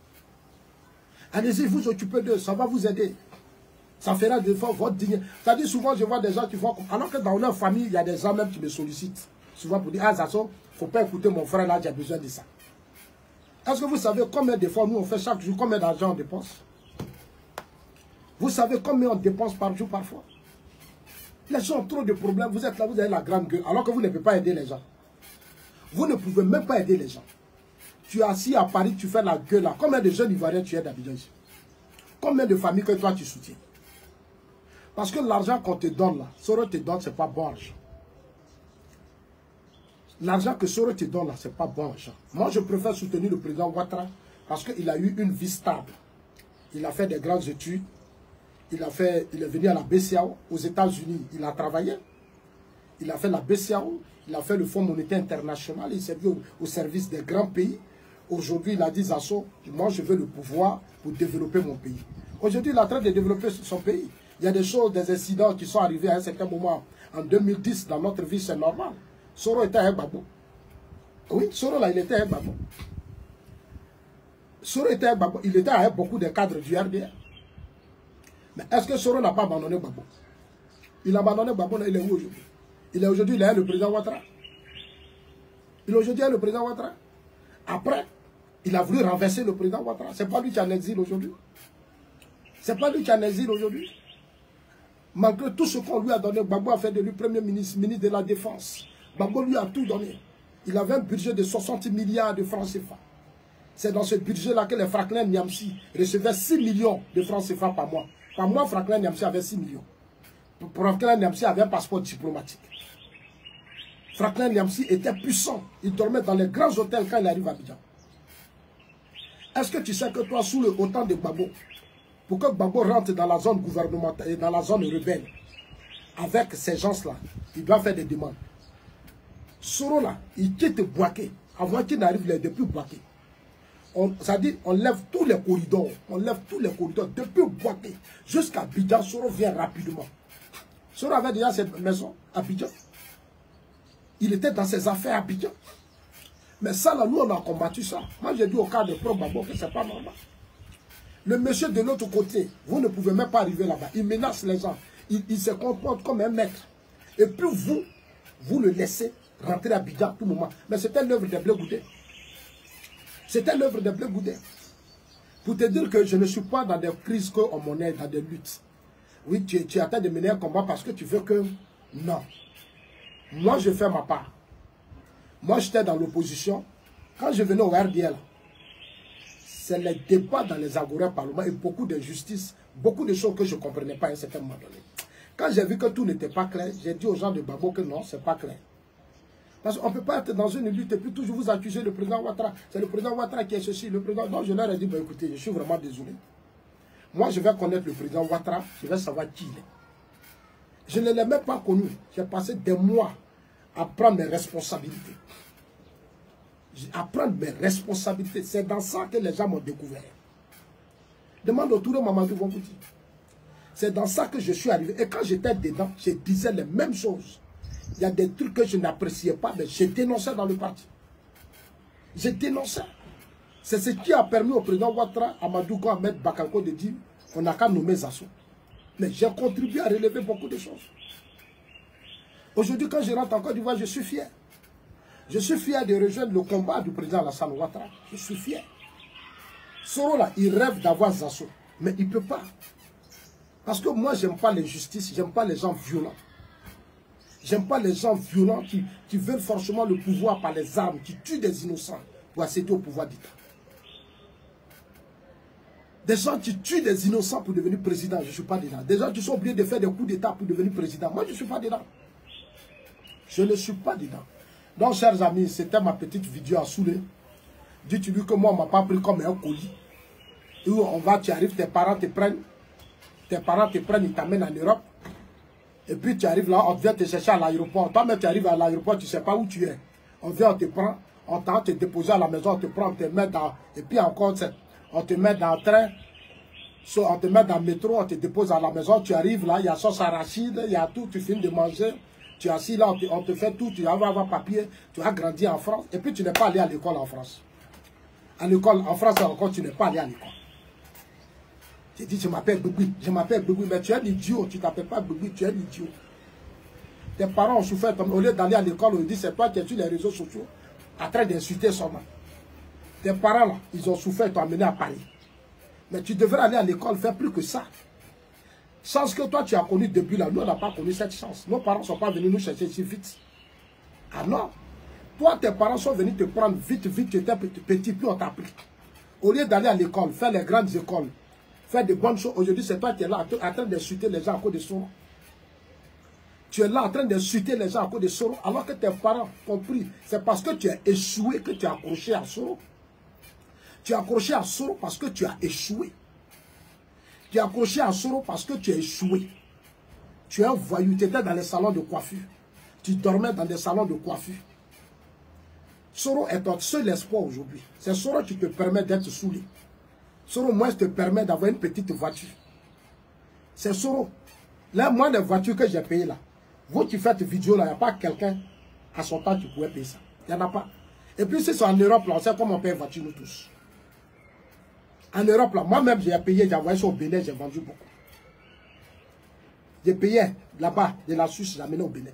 Allez-y vous occuper d'eux, ça va vous aider. Ça fera de votre dignité. C'est-à-dire, souvent, je vois des gens qui vont... Alors que dans leur famille, il y a des gens même qui me sollicitent. Souvent pour dire, ah, Zasso, il ne faut pas écouter mon frère là, j'ai besoin de ça. Est-ce que vous savez combien de fois nous on fait chaque jour, combien d'argent on dépense? Vous savez combien on dépense par jour parfois? Les gens ont trop de problèmes, vous êtes là, vous avez la grande gueule, alors que vous ne pouvez pas aider les gens. Vous ne pouvez même pas aider les gens. Tu es assis à Paris, tu fais la gueule là. Combien de jeunes Ivoiriens tu es d'Abidjan ici? Combien de familles que toi tu soutiens? Parce que l'argent qu'on te donne là, Soro te donne, ce n'est pas bon argent. L'argent que Soro te donne là, ce n'est pas bon argent. Moi, je préfère soutenir le président Ouattara parce qu'il a eu une vie stable. Il a fait des grandes études. Il, a fait, il est venu à la B C A O aux États-Unis. Il a travaillé. Il a fait la B C A O. Il a fait le Fonds monétaire international. Il s'est vu au, au service des grands pays. Aujourd'hui, il a dit Zasso, moi, je veux le pouvoir pour développer mon pays. Aujourd'hui, il est en train de développer son pays. Il y a des choses, des incidents qui sont arrivés à un certain moment. En deux mille dix, dans notre vie, c'est normal. Soro était un babou. Oui, Soro là, il était un babou. Soro était un babou. Il était avec beaucoup de cadres du R D R. Mais est-ce que Soro n'a pas abandonné Babou? Il a abandonné Babou, il est où aujourd'hui? Il est aujourd'hui, il est le président Ouattara. Il est aujourd'hui le président Ouattara. Après, il a voulu renverser le président Ouattara. Ce n'est pas lui qui est en exil aujourd'hui. Ce n'est pas lui qui est en exil aujourd'hui. Malgré tout ce qu'on lui a donné, Babou a fait de lui premier ministre, ministre de la Défense. Babou lui a tout donné. Il avait un budget de soixante milliards de francs C F A. C'est dans ce budget-là que les Franklin Niamsi recevaient six millions de francs C F A par mois. Par mois, Franklin Niamsi avait six millions. Franklin Niamsi avait un passeport diplomatique. Franklin Niamsi était puissant. Il dormait dans les grands hôtels quand il arrive à Abidjan. Est-ce que tu sais que toi, sous le autant de Gbagbo, pour que Gbagbo rentre dans la zone gouvernementale et dans la zone rebelle, avec ces gens-là, il doit faire des demandes. Soro là, il quitte Bouaké, avant qu'il n'arrive depuis Bouaké. C'est-à-dire, on lève tous les corridors, on lève tous les corridors, depuis Bouaké jusqu'à Abidjan. Soro vient rapidement. Soro avait déjà cette maison à Abidjan. Il était dans ses affaires à Abidjan. Mais ça, là, nous, on a combattu ça. Moi, j'ai dit au cas de Pro Gbagbo que ce n'est pas normal. Le monsieur de l'autre côté, vous ne pouvez même pas arriver là-bas. Il menace les gens. Il, il se comporte comme un maître. Et puis vous, vous le laissez rentrer à Abidjan à tout moment. Mais c'était l'œuvre de Blé Goudé. C'était l'œuvre de Blé Goudé. Pour te dire que je ne suis pas dans des crises qu'on monnaie, dans des luttes. Oui, tu, tu attends de mener un combat parce que tu veux que... Non. Moi, je fais ma part. Moi, j'étais dans l'opposition. Quand je venais au R D L, c'est les débats dans les agora parlements et beaucoup d'injustices, beaucoup de choses que je ne comprenais pas à un certain moment donné. Quand j'ai vu que tout n'était pas clair, j'ai dit aux gens de Babo que non, ce n'est pas clair. Parce qu'on ne peut pas être dans une lutte et puis toujours vous accuser le président Ouattara. C'est le président Ouattara qui est ceci, le président... Non, je leur ai dit, bah, écoutez, je suis vraiment désolé. Moi, je vais connaître le président Ouattara, je vais savoir qui il est. Je ne l'ai même pas connu. J'ai passé des mois à prendre mes responsabilités. À prendre mes responsabilités. C'est dans ça que les gens m'ont découvert. Demande autour de Mamadou, vont vous dire. C'est dans ça que je suis arrivé. Et quand j'étais dedans, je disais les mêmes choses. Il y a des trucs que je n'appréciais pas, mais je dénonçais dans le parti. Je dénonçais. C'est ce qui a permis au président Ouattara, Amadou Ahmed Bakanko, de dire on n'a qu'à nommer Zasso. Mais j'ai contribué à relever beaucoup de choses. Aujourd'hui, quand je rentre en Côte d'Ivoire, je suis fier. Je suis fier de rejoindre le combat du président Alassane Ouattara. Je suis fier. Soro là, il rêve d'avoir Zasso, mais il ne peut pas. Parce que moi, je n'aime pas l'injustice, je n'aime pas les gens violents. J'aime pas les gens violents qui, qui veulent forcément le pouvoir par les armes, qui tuent des innocents pour accéder au pouvoir d'État. Des gens qui tuent des innocents pour devenir président, je ne suis pas dedans. Des gens qui sont obligés de faire des coups d'État pour devenir président, moi je ne suis pas dedans. Je ne suis pas dedans. Donc, chers amis, c'était ma petite vidéo à saouler. Dites-lui que moi, on ne m'a pas pris comme un colis. Où on va, tu arrives, tes parents te prennent. Tes parents te prennent, ils t'amènent en Europe. Et puis tu arrives là, on vient te chercher à l'aéroport. Toi-même, tu arrives à l'aéroport, tu ne sais pas où tu es. On vient, on te prend, on t'a te déposer à la maison, on te prend, on te met dans... Et puis encore, on te met dans le train, on te met dans le métro, on te dépose à la maison. Tu arrives là, il y a sauce arachide, il y a tout, tu finis de manger. Tu es assis là, on te, on te fait tout, tu vas avoir papier, tu as grandi en France. Et puis tu n'es pas allé à l'école en France. À l'école, en France encore, tu n'es pas allé à l'école. Tu dis, je m'appelle Boubou, je m'appelle Boubou, mais tu es un idiot, tu ne t'appelles pas Boubou, tu es un idiot. Tes parents ont souffert, au lieu d'aller à l'école, on dit, c'est toi qui es sur les réseaux sociaux, en train d'insulter son nom. Tes parents, là, ils ont souffert, ils t'ont amené à Paris. Mais tu devrais aller à l'école, faire plus que ça. Chance que toi, tu as connu depuis là, nous, on n'a pas connu cette chance. Nos parents ne sont pas venus nous chercher si vite. Ah non. Toi, tes parents sont venus te prendre vite, vite, tu étais petit, puis on t'a pris. Au lieu d'aller à l'école, faire les grandes écoles, faire de bonnes choses, aujourd'hui, c'est toi qui es là en train d'insulter les gens à cause de Soro. Tu es là en train d'insulter les gens à cause de Soro, alors que tes parents ont pris. C'est parce que tu as échoué que tu as accroché à Soro. Tu as accroché à Soro parce que tu as échoué. Tu as accroché à Soro parce que tu as échoué. Tu es un voyou, tu étais dans les salons de coiffure. Tu dormais dans des salons de coiffure. Soro est ton seul espoir aujourd'hui. C'est Soro qui te permet d'être saoulé. Soro, moi, te permet d'avoir une petite voiture. C'est Soro. Là, moi, les voitures que j'ai payées là, vous qui faites vidéo là, il n'y a pas quelqu'un à son temps qui pouvait payer ça. Il n'y en a pas. Et puis, si c'est en Europe, là, on sait comment on paye une voiture, nous tous. En Europe, là, moi-même, j'ai payé, j'ai envoyé ça au Bénin, j'ai vendu beaucoup. J'ai payé là-bas, de la Suisse, j'ai amené au Bénin.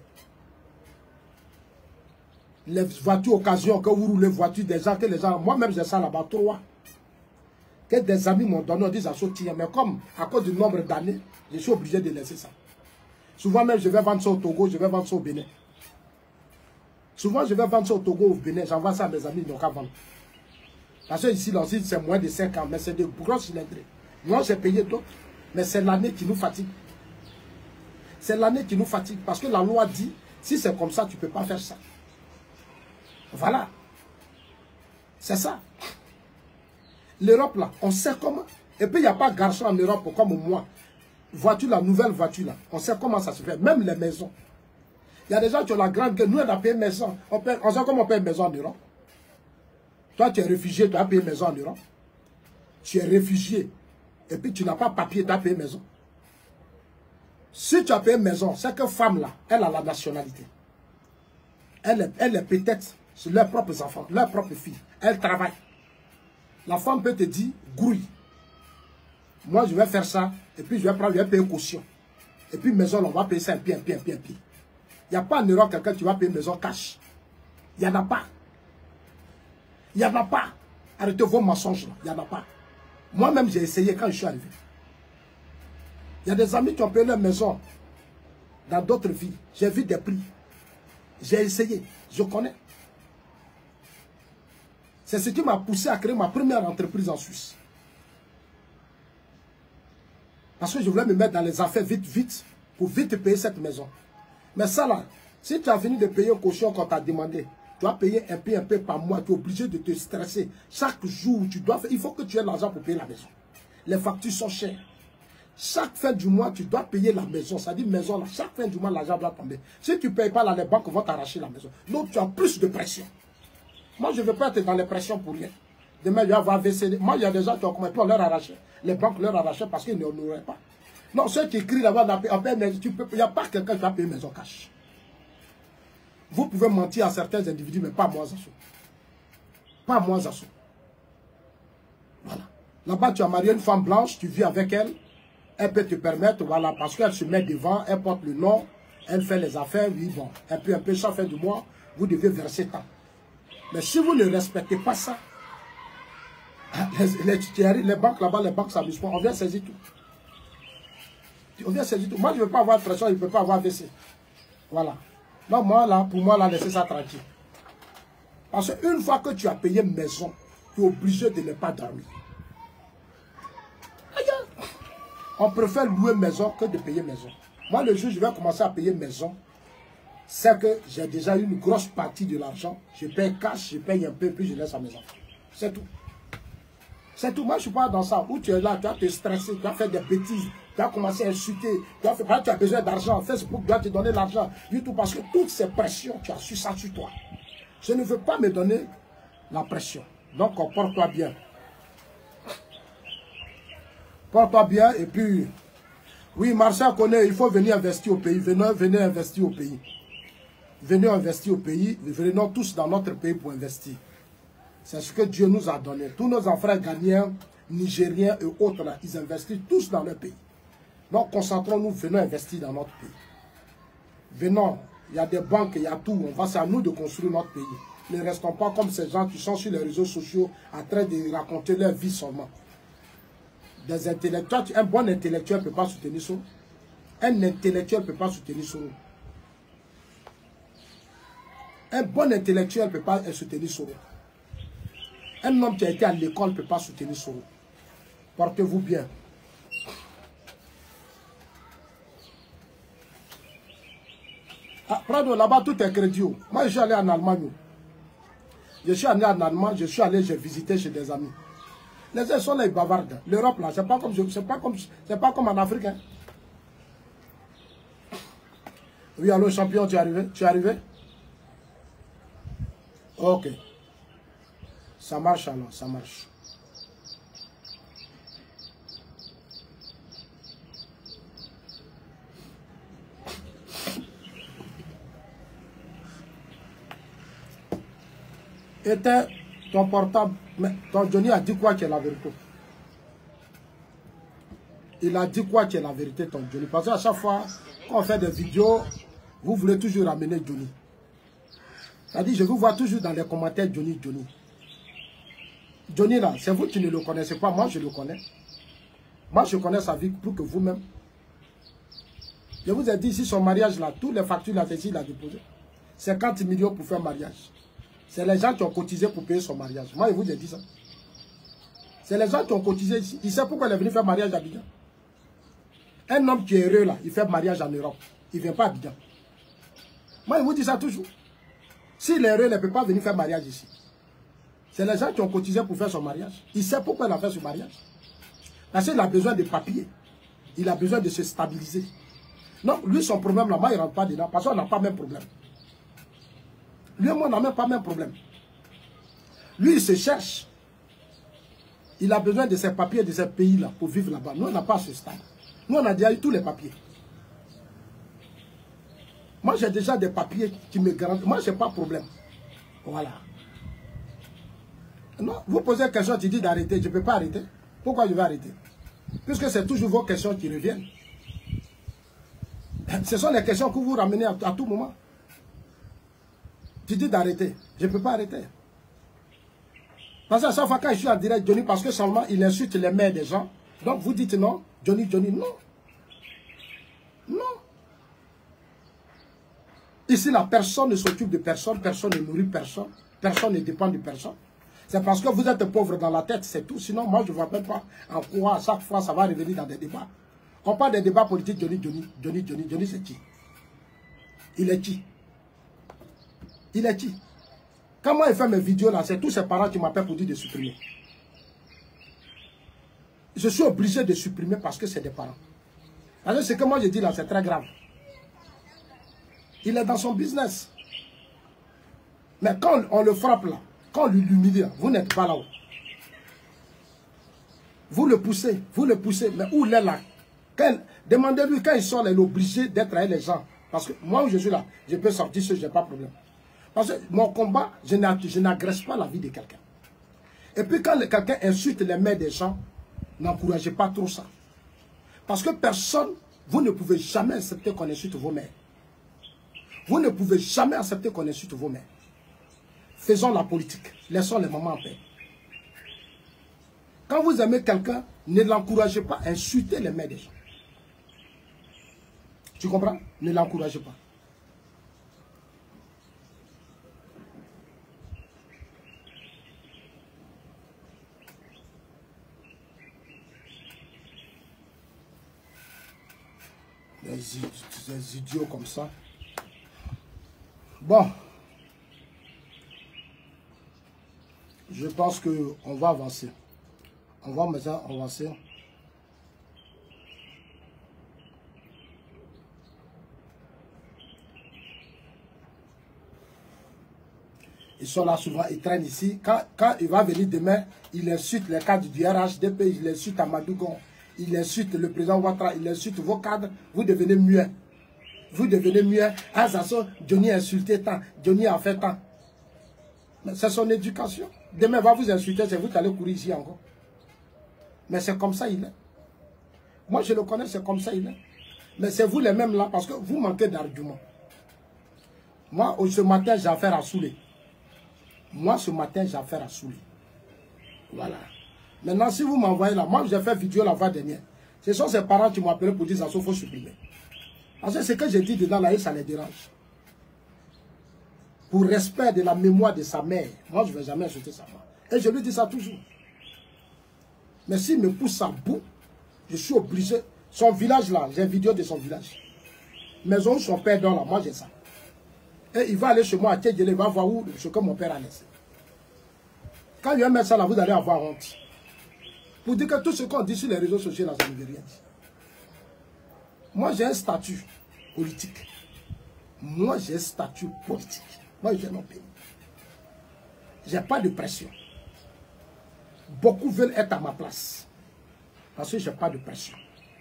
Les voitures occasion, que vous roulez voitures des gens, que les gens, moi-même j'ai ça là-bas, trois. Que des amis m'ont donné, on dit ça sortir. Mais comme, à cause du nombre d'années, je suis obligé de laisser ça. Souvent même, je vais vendre ça au Togo, je vais vendre ça au Bénin. Souvent, je vais vendre ça au Togo, au Bénin, j'envoie ça à mes amis, ils n'ont qu'à vendre. Parce que ici, là, c'est moins de cinq ans, mais c'est de grosses cylindrées. Moi, j'ai payé d'autres, mais c'est l'année qui nous fatigue. C'est l'année qui nous fatigue, parce que la loi dit, si c'est comme ça, tu ne peux pas faire ça. Voilà. C'est ça. L'Europe, là, on sait comment. Et puis, il n'y a pas de garçon en Europe comme moi. Voiture, la nouvelle voiture, là. On sait comment ça se fait. Même les maisons. Il y a des gens qui ont la grande gueule. Nous, on a payé une maison. On, paye, on sait comment on paye une maison en Europe. Toi, tu es réfugié, tu as payé une maison en Europe. Tu es réfugié. Et puis, tu n'as pas papier, tu as payé une maison. Si tu as payé une maison, c'est que femme, là, elle a la nationalité. Elle est, elle est peut-être sur leurs propres enfants, leurs propres filles. Elle travaille. La femme peut te dire, grouille. Moi, je vais faire ça, et puis je vais prendre, je vais payer une caution. Et puis, maison, on va payer ça un pied, un pied, un pied, un pied. Il n'y a pas en Europe quelqu'un qui va payer une maison cash. Il n'y en a pas. Il n'y en a pas. Arrêtez vos mensonges là. Il n'y en a pas. Moi-même, j'ai essayé quand je suis arrivé. Il y a des amis qui ont payé leur maison dans d'autres villes. J'ai vu des prix. J'ai essayé. Je connais. C'est ce qui m'a poussé à créer ma première entreprise en Suisse. Parce que je voulais me mettre dans les affaires vite, vite, pour vite payer cette maison. Mais ça là, si tu as fini de payer un caution qu'on t'a demandé, tu dois payer un peu, un peu par mois, tu es obligé de te stresser. Chaque jour, tu dois faire, il faut que tu aies l'argent pour payer la maison. Les factures sont chères. Chaque fin du mois, tu dois payer la maison. Ça dit maison là, chaque fin du mois, l'argent doit tomber. Si tu ne payes pas là, les banques vont t'arracher la maison. Donc tu as plus de pression. Moi, je ne veux pas être dans les pressions pour rien. Demain, il va y avoir V C D. Moi, il y a des gens qui ont commencé à leur arracher. Les banques leur arrachaient parce qu'ils n'auraient pas. Non, ceux qui crient là-bas, il n'y a pas quelqu'un qui va payer maison cash. Vous pouvez mentir à certains individus, mais pas moi, Zassou. Pas moi, Zassou. Voilà. Là-bas, tu as marié une femme blanche, tu vis avec elle. Elle peut te permettre, voilà, parce qu'elle se met devant, elle porte le nom, elle fait les affaires, oui, bon. Et puis, un peu, chaque fin du mois, vous devez verser tant. Mais si vous ne respectez pas ça, les, les, les banques là-bas, les banques s'amusent pas, on vient saisir tout. On vient saisir tout. Moi, je ne veux pas avoir de pression, je ne peux pas avoir V C. Voilà. Donc, moi, là, pour moi, là, laissez ça tranquille. Parce qu'une fois que tu as payé une maison, tu es obligé de ne pas dormir. On préfère louer maison que de payer maison. Moi, le jour où je vais commencer à payer maison, c'est que j'ai déjà eu une grosse partie de l'argent. Je paye cash, je paye un peu, puis je laisse à mes enfants. C'est tout. C'est tout. Moi, je ne suis pas dans ça. Où tu es là, tu vas te stresser, tu vas faire des bêtises, tu vas commencer à insulter, tu vas faire, tu as besoin d'argent. Facebook doit te donner l'argent. YouTube, parce que toutes ces pressions, tu as su ça sur toi. Je ne veux pas me donner la pression. Donc, porte-toi bien. Porte-toi bien et puis... Oui, Marcel connaît, il faut venir investir au pays. Venez, venez investir au pays. Venez investir au pays. Venons tous dans notre pays pour investir. C'est ce que Dieu nous a donné. Tous nos enfants ghanéens, nigériens et autres, là, ils investissent tous dans leur pays. Donc, concentrons-nous, venons investir dans notre pays. Venons, il y a des banques, il y a tout. On va, c'est à nous de construire notre pays. Ne restons pas comme ces gens qui sont sur les réseaux sociaux en train de raconter leur vie seulement. Des intellectuels, un bon intellectuel ne peut pas soutenir ça. Un intellectuel ne peut pas soutenir ça. Un bon intellectuel ne peut pas soutenir Soro. Un homme qui a été à l'école ne peut pas soutenir Soro. Portez-vous bien. Ah, Prado, là-bas, tout est crédit. Moi, je suis allé en Allemagne. Je suis allé en Allemagne, je suis allé, j'ai visité chez des amis. Les gens sont là, ils bavardent. L'Europe, là, c'est pas comme, c'est pas comme, c'est pas comme en Afrique. Hein. Oui, allô, champion, tu es arrivé? Tu es arrivé? Ok. Ça marche alors, ça marche. Était ton portable, mais ton Johnny a dit quoi qui est la vérité? Il a dit quoi qui est la vérité, ton Johnny? Parce qu'à chaque fois qu'on fait des vidéos, vous voulez toujours ramener Johnny. C'est-à-dire, je vous vois toujours dans les commentaires Johnny, Johnny. Johnny là, c'est vous qui ne le connaissez pas, moi je le connais. Moi je connais sa vie plus que vous-même. Je vous ai dit ici son mariage là, toutes les factures là, c'est ici il a déposé. cinquante millions pour faire mariage. C'est les gens qui ont cotisé pour payer son mariage. Moi je vous ai dit ça. C'est les gens qui ont cotisé ici. Il sait pourquoi il est venu faire mariage à Abidjan. Un homme qui est heureux là, il fait mariage en Europe. Il ne vient pas à Abidjan. Moi je vous dis ça toujours. S'il est heureux, il ne peut pas venir faire mariage ici. C'est les gens qui ont cotisé pour faire son mariage. Il sait pourquoi il a fait ce mariage. Parce qu'il a besoin de papiers. Il a besoin de se stabiliser. Non, lui, son problème là, moi, il ne rentre pas dedans. Parce qu'on n'a pas le même problème. Lui et moi, on n'a même pas le même problème. Lui, il se cherche. Il a besoin de ses papiers de ces pays-là pour vivre là-bas. Nous, on n'a pas ce stade. Nous, on a déjà eu tous les papiers. Moi, j'ai déjà des papiers qui me garantissent. Moi, je n'ai pas de problème. Voilà. Non, vous posez une question, tu dis d'arrêter. Je ne peux pas arrêter. Pourquoi je vais arrêter? Puisque c'est toujours vos questions qui reviennent. Ce sont les questions que vous ramenez à, à tout moment. Tu dis d'arrêter. Je ne peux pas arrêter. Parce que à chaque fois quand je suis en direct, Johnny, parce que seulement il insulte les mères des gens. Donc vous dites non, Johnny, Johnny, non. Non. Ici, la personne ne s'occupe de personne, personne ne nourrit personne, personne ne dépend de personne. C'est parce que vous êtes pauvre dans la tête, c'est tout. Sinon, moi, je ne vois même pas en quoi à chaque fois ça va revenir dans des débats. On parle des débats politiques, Johnny, Johnny, Johnny, Johnny, Johnny, c'est qui? Il est qui? Il est qui? Quand moi, je fais mes vidéos là, c'est tous ses parents qui m'appellent pour dire de supprimer. Je suis obligé de supprimer parce que c'est des parents. Parce que ce que moi je dis là, c'est très grave. Il est dans son business. Mais quand on le frappe là, quand on l'humilie, vous n'êtes pas là-haut. Vous le poussez, vous le poussez, mais où il est là? Demandez-lui quand il sort, il est obligé d'être avec les gens. Parce que moi où je suis là, je peux sortir, je n'ai pas de problème. Parce que mon combat, je n'agresse pas la vie de quelqu'un. Et puis quand quelqu'un insulte les mères des gens, n'encouragez pas trop ça. Parce que personne, vous ne pouvez jamais accepter qu'on insulte vos mères. Vous ne pouvez jamais accepter qu'on insulte vos mères. Faisons la politique. Laissons les mamans en paix. Quand vous aimez quelqu'un, ne l'encouragez pas à insulter les mères des gens. Tu comprends? Ne l'encouragez pas. Des, des idiots comme ça. Bon. Je pense qu'on va avancer. On va maintenant avancer. Ils sont là souvent, ils traînent ici. Quand, quand il va venir demain, il insulte les cadres du R H D P, il insulte Amadougon, il insulte le président Ouattara, il insulte vos cadres, vous devenez muet. Vous devenez muet. Ah, ça sonne, Johnny a insulté tant, Johnny a fait tant. C'est son éducation. Demain, il va vous insulter, c'est vous qui allez courir ici encore. Mais c'est comme ça il est. Moi, je le connais, c'est comme ça il est. Mais c'est vous les mêmes là, parce que vous manquez d'arguments. Moi, ce matin, j'ai affaire à saouler. Moi, ce matin, j'ai affaire à saouler. Voilà. Maintenant, si vous m'envoyez là, moi, j'ai fait vidéo la fois dernière. Ce sont ses parents qui m'ont appelé pour dire ça, il faut supprimer. Parce que ce que j'ai dit dedans là, ça les dérange. pour respect de la mémoire de sa mère, moi je ne vais jamais insulter sa mère. Et je lui dis ça toujours. Mais s'il me pousse à bout, je suis obligé. Son village là, j'ai une vidéo de son village. Maison où son père dort là, moi j'ai ça. Et il va aller chez moi à Tchèque, il va voir où ce que mon père a laissé. Quand il va mettre ça là, vous allez avoir honte. Pour dire que tout ce qu'on dit sur les réseaux sociaux là, ça ne veut rien dire. Moi j'ai un statut politique. Moi j'ai un statut politique. Moi j'ai mon pays. J'ai pas de pression. Beaucoup veulent être à ma place. Parce que je n'ai pas de pression.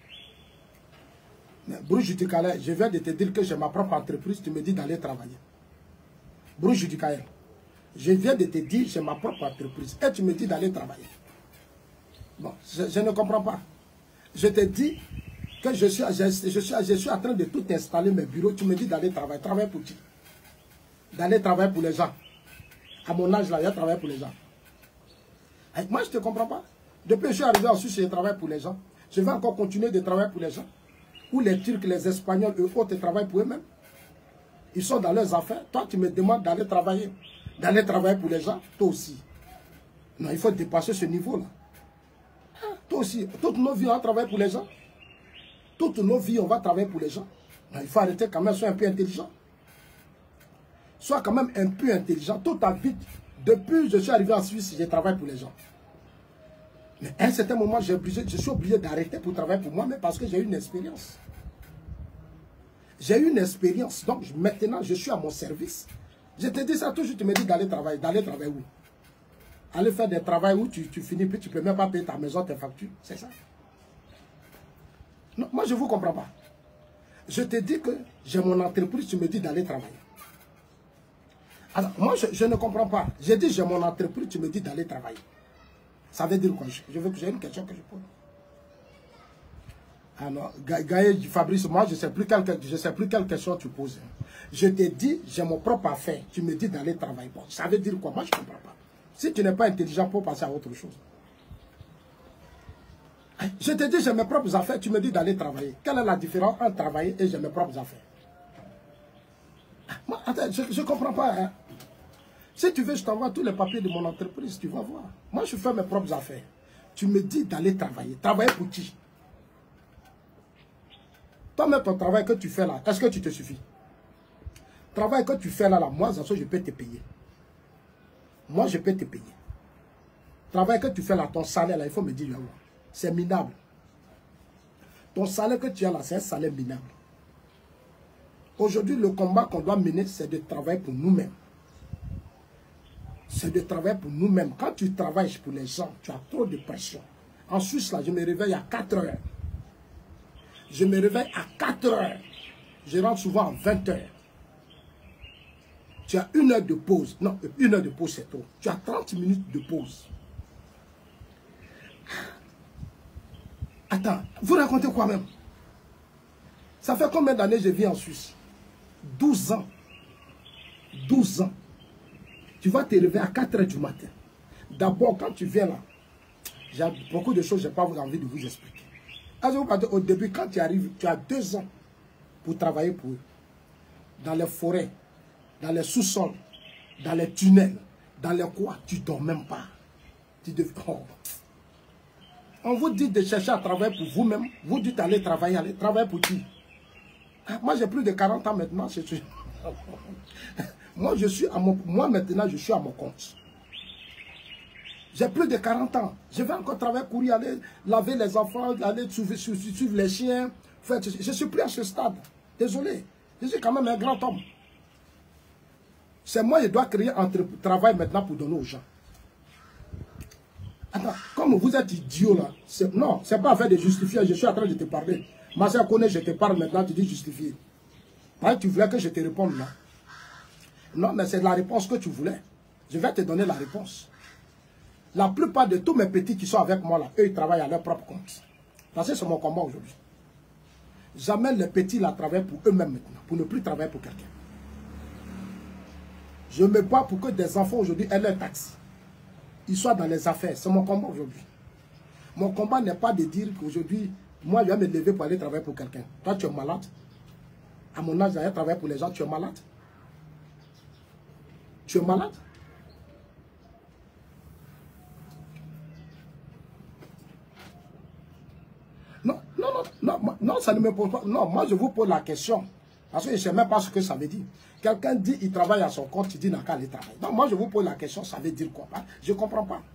Mais Bruce Judikaël, je viens de te dire que j'ai ma propre entreprise, tu me dis d'aller travailler. Bruce Judikaël, je viens de te dire j'ai ma propre entreprise et tu me dis d'aller travailler. Bon, je, je ne comprends pas. Je te dis que je suis, je, je, suis, je suis en train de tout installer mes bureaux, tu me dis d'aller travailler. Travailler pour qui? D'aller travailler pour les gens. À mon âge là, je travaille pour les gens. Et moi, je ne te comprends pas. Depuis que je suis arrivé en Suisse, je travaille pour les gens. Je vais encore continuer de travailler pour les gens. Ou les Turcs, les Espagnols, eux autres travaillent pour eux-mêmes. Ils sont dans leurs affaires. Toi, tu me demandes d'aller travailler. D'aller travailler pour les gens. Toi aussi. Non, il faut dépasser ce niveau-là. Toi aussi. Toutes nos vies, on va travailler pour les gens. Toutes nos vies, on va travailler pour les gens. Non, il faut arrêter quand même, sois un peu intelligent. Sois quand même un peu intelligent. Toute ta vie, depuis que je suis arrivé en Suisse, je travaille pour les gens. Mais à un certain moment, je suis obligé d'arrêter pour travailler pour moi, mais parce que j'ai eu une expérience. J'ai eu une expérience. Donc maintenant, je suis à mon service. Je te dis ça toujours, tu me dis d'aller travailler. D'aller travailler où? Aller faire des travaux où tu, tu finis, puis tu ne peux même pas payer ta maison, tes factures. C'est ça. Non, moi, je ne vous comprends pas. Je te dis que j'ai mon entreprise, tu me dis d'aller travailler. Alors, moi, je, je ne comprends pas. J'ai dit j'ai mon entreprise, tu me dis d'aller travailler. Ça veut dire quoi? Je veux que j'ai une question que je pose. Alors, Gaël, Fabrice, moi, je ne sais plus quelle, je sais plus quelle question tu poses. Je te dis, j'ai mon propre affaire. Tu me dis d'aller travailler. Bon, ça veut dire quoi? Moi, je ne comprends pas. Si tu n'es pas intelligent, pour passer à autre chose. Je te dis, j'ai mes propres affaires. Tu me dis d'aller travailler. Quelle est la différence entre travailler et j'ai mes propres affaires? Moi, attends, je ne comprends pas. Hein. Si tu veux, je t'envoie tous les papiers de mon entreprise, tu vas voir. Moi, je fais mes propres affaires. Tu me dis d'aller travailler. Travailler pour qui? Toi-même, ton travail que tu fais là, est-ce que tu te suffis? Travail que tu fais là, là moi, je peux te payer. Moi, je peux te payer. Travail que tu fais là, ton salaire là, il faut me dire, c'est minable. Ton salaire que tu as là, c'est un salaire minable. Aujourd'hui, le combat qu'on doit mener, c'est de travailler pour nous-mêmes. C'est de travailler pour nous-mêmes. Quand tu travailles pour les gens, tu as trop de pression. En Suisse, là, je me réveille à quatre heures. Je me réveille à quatre heures. Je rentre souvent à vingt heures. Tu as une heure de pause. Non, une heure de pause, c'est trop. Tu as trente minutes de pause. Attends, vous racontez quoi même? Ça fait combien d'années je vis en Suisse? douze ans. douze ans. Tu vas te réveiller à quatre heures du matin. D'abord, quand tu viens là, j'ai beaucoup de choses que je n'ai pas envie de vous expliquer. Au début, quand tu arrives, tu as deux ans pour travailler pour eux. Dans les forêts, dans les sous-sols, dans les tunnels, dans les quoi, tu ne dors même pas. Tu dev... oh. On vous dit de chercher à travailler pour vous-même. Vous dites d'aller travailler, aller travailler pour qui? Moi, j'ai plus de quarante ans maintenant. Je suis... moi, je suis à mon... Moi, maintenant, je suis à mon compte. J'ai plus de quarante ans. Je vais encore travailler, courir, aller laver les enfants, aller suivre, suivre, suivre les chiens. Enfin, je ne suis plus à ce stade. Désolé. Je suis quand même un grand homme. C'est moi qui dois créer un travail maintenant pour donner aux gens. Attends, comme vous êtes idiot là, non, c'est pas affaire de justifier, je suis en train de te parler. Ma soeur connaît, je te parle maintenant, tu dis justifier. Hein, tu voulais que je te réponde là. Non, mais c'est la réponse que tu voulais. Je vais te donner la réponse. La plupart de tous mes petits qui sont avec moi là, eux ils travaillent à leur propre compte. Parce que c'est mon combat aujourd'hui. J'amène les petits là à travailler pour eux-mêmes maintenant, pour ne plus travailler pour quelqu'un. Je me bats pour que des enfants aujourd'hui aient leur taxe. Ils soient dans les affaires. C'est mon combat aujourd'hui. Mon combat n'est pas de dire qu'aujourd'hui, moi, je vais me lever pour aller travailler pour quelqu'un. Toi, tu es malade. À mon âge, j'allais travailler pour les gens, tu es malade. Tu es malade? Non, non, non, non, non, ça ne me pose pas. Non, moi je vous pose la question. Parce que je ne sais même pas ce que ça veut dire. Quelqu'un dit qu'il travaille à son compte, il dit n'a qu'à aller travailler. Non, moi je vous pose la question, ça veut dire quoi? Je ne comprends pas.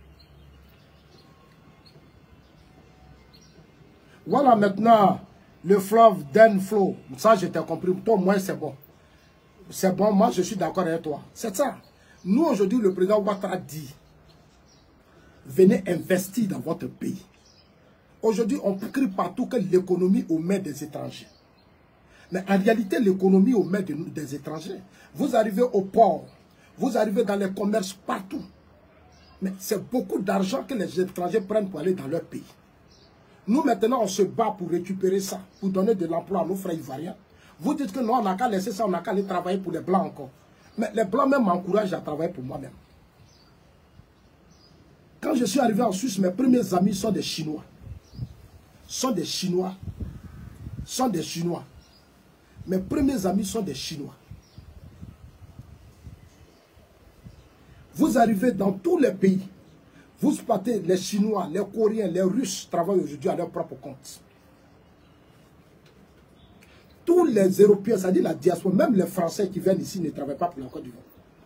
Voilà maintenant le fleuve d'Enflow. Ça, je t'ai compris. Toi, moi, c'est bon. C'est bon, moi, je suis d'accord avec toi. C'est ça. Nous, aujourd'hui, le président Ouattara dit, venez investir dans votre pays. Aujourd'hui, on crie partout que l'économie au mains des étrangers. Mais en réalité, l'économie au mains de, des étrangers. Vous arrivez au port, vous arrivez dans les commerces partout. Mais c'est beaucoup d'argent que les étrangers prennent pour aller dans leur pays. Nous, maintenant, on se bat pour récupérer ça, pour donner de l'emploi à nos frères ivoiriens. Vous dites que non, on n'a qu'à laisser ça, on n'a qu'à aller travailler pour les Blancs encore. Mais les Blancs même m'encouragent à travailler pour moi-même. Quand je suis arrivé en Suisse, mes premiers amis sont des Chinois. Sont des Chinois. Sont des Chinois. Mes premiers amis sont des Chinois. Vous arrivez dans tous les pays. Vous partez, les Chinois, les Coréens, les Russes travaillent aujourd'hui à leur propre compte. Tous les Européens, c'est-à-dire la diaspora, même les Français qui viennent ici ne travaillent pas pour la Côte d'Ivoire.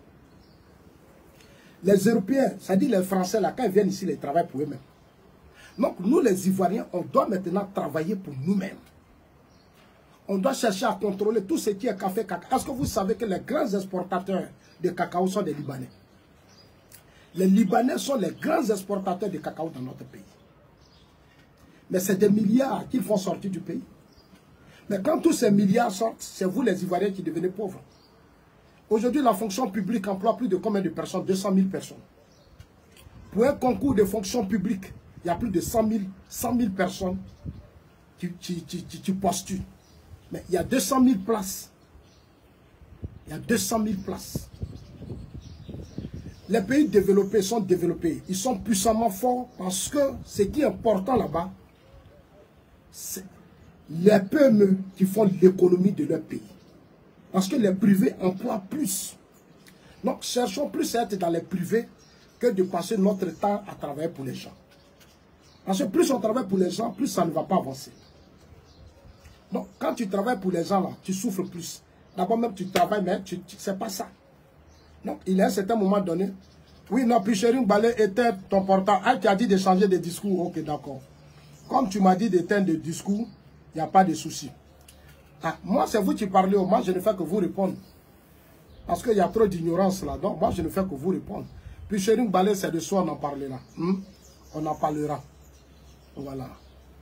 Les Européens, c'est-à-dire les Français, là, quand ils viennent ici, ils travaillent pour eux-mêmes. Donc, nous, les Ivoiriens, on doit maintenant travailler pour nous-mêmes. On doit chercher à contrôler tout ce qui est café, cacao. Est-ce que vous savez que les grands exportateurs de cacao sont des Libanais? Les Libanais sont les grands exportateurs de cacao dans notre pays. Mais c'est des milliards qu'ils font sortir du pays. Mais quand tous ces milliards sortent, c'est vous les Ivoiriens qui devenez pauvres. Aujourd'hui, la fonction publique emploie plus de combien de personnes? deux cent mille personnes. Pour un concours de fonction publique, il y a plus de cent mille personnes qui, qui, qui, qui, qui postulent. Mais il y a deux cent mille places. Il y a deux cent mille places. Les pays développés sont développés. Ils sont puissamment forts parce que ce qui est important là-bas, c'est les P M E qui font l'économie de leur pays. Parce que les privés emploient plus. Donc, cherchons plus à être dans les privés que de passer notre temps à travailler pour les gens. Parce que plus on travaille pour les gens, plus ça ne va pas avancer. Donc, quand tu travailles pour les gens, là, tu souffres plus. D'abord même, tu travailles, mais tu, tu, c'est pas ça. Donc, il y a un certain moment donné, oui, non, Pichering Balé, éteins ton portable. Ah, tu as dit de changer de discours. Ok, d'accord. Comme tu m'as dit d'éteindre le discours, il n'y a pas de souci. Ah, moi, c'est vous qui parlez. Moi, je ne fais que vous répondre. Parce qu'il y a trop d'ignorance là. Donc, moi, je ne fais que vous répondre. Pichering Balé, c'est de soi, on en parlera. Hmm? On en parlera. Voilà.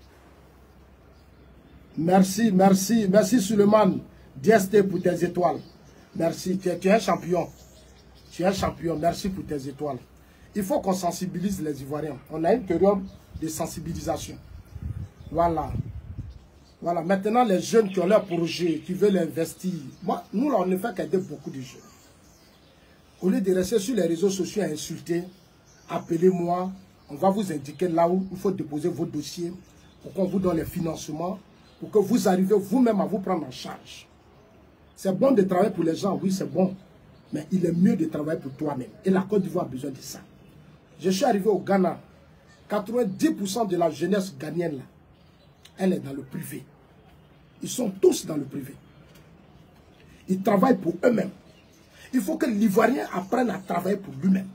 Merci, merci, merci Suleiman. D S T pour tes étoiles. Merci, tu es, tu es un champion. Tu es un champion, merci pour tes étoiles. Il faut qu'on sensibilise les Ivoiriens. On a une période de sensibilisation. Voilà. Voilà, maintenant les jeunes qui ont leur projet, qui veulent investir. Moi, nous là, on ne fait qu'aider beaucoup de jeunes. Au lieu de rester sur les réseaux sociaux à insulter, appelez-moi. On va vous indiquer là où il faut déposer vos dossiers pour qu'on vous donne les financements, pour que vous arriviez vous-même à vous prendre en charge. C'est bon de travailler pour les gens, oui, c'est bon. Mais il est mieux de travailler pour toi-même. Et la Côte d'Ivoire a besoin de ça. Je suis arrivé au Ghana. quatre-vingt-dix pour cent de la jeunesse ghanéenne, là, elle est dans le privé. Ils sont tous dans le privé. Ils travaillent pour eux-mêmes. Il faut que l'Ivoirien apprenne à travailler pour lui-même.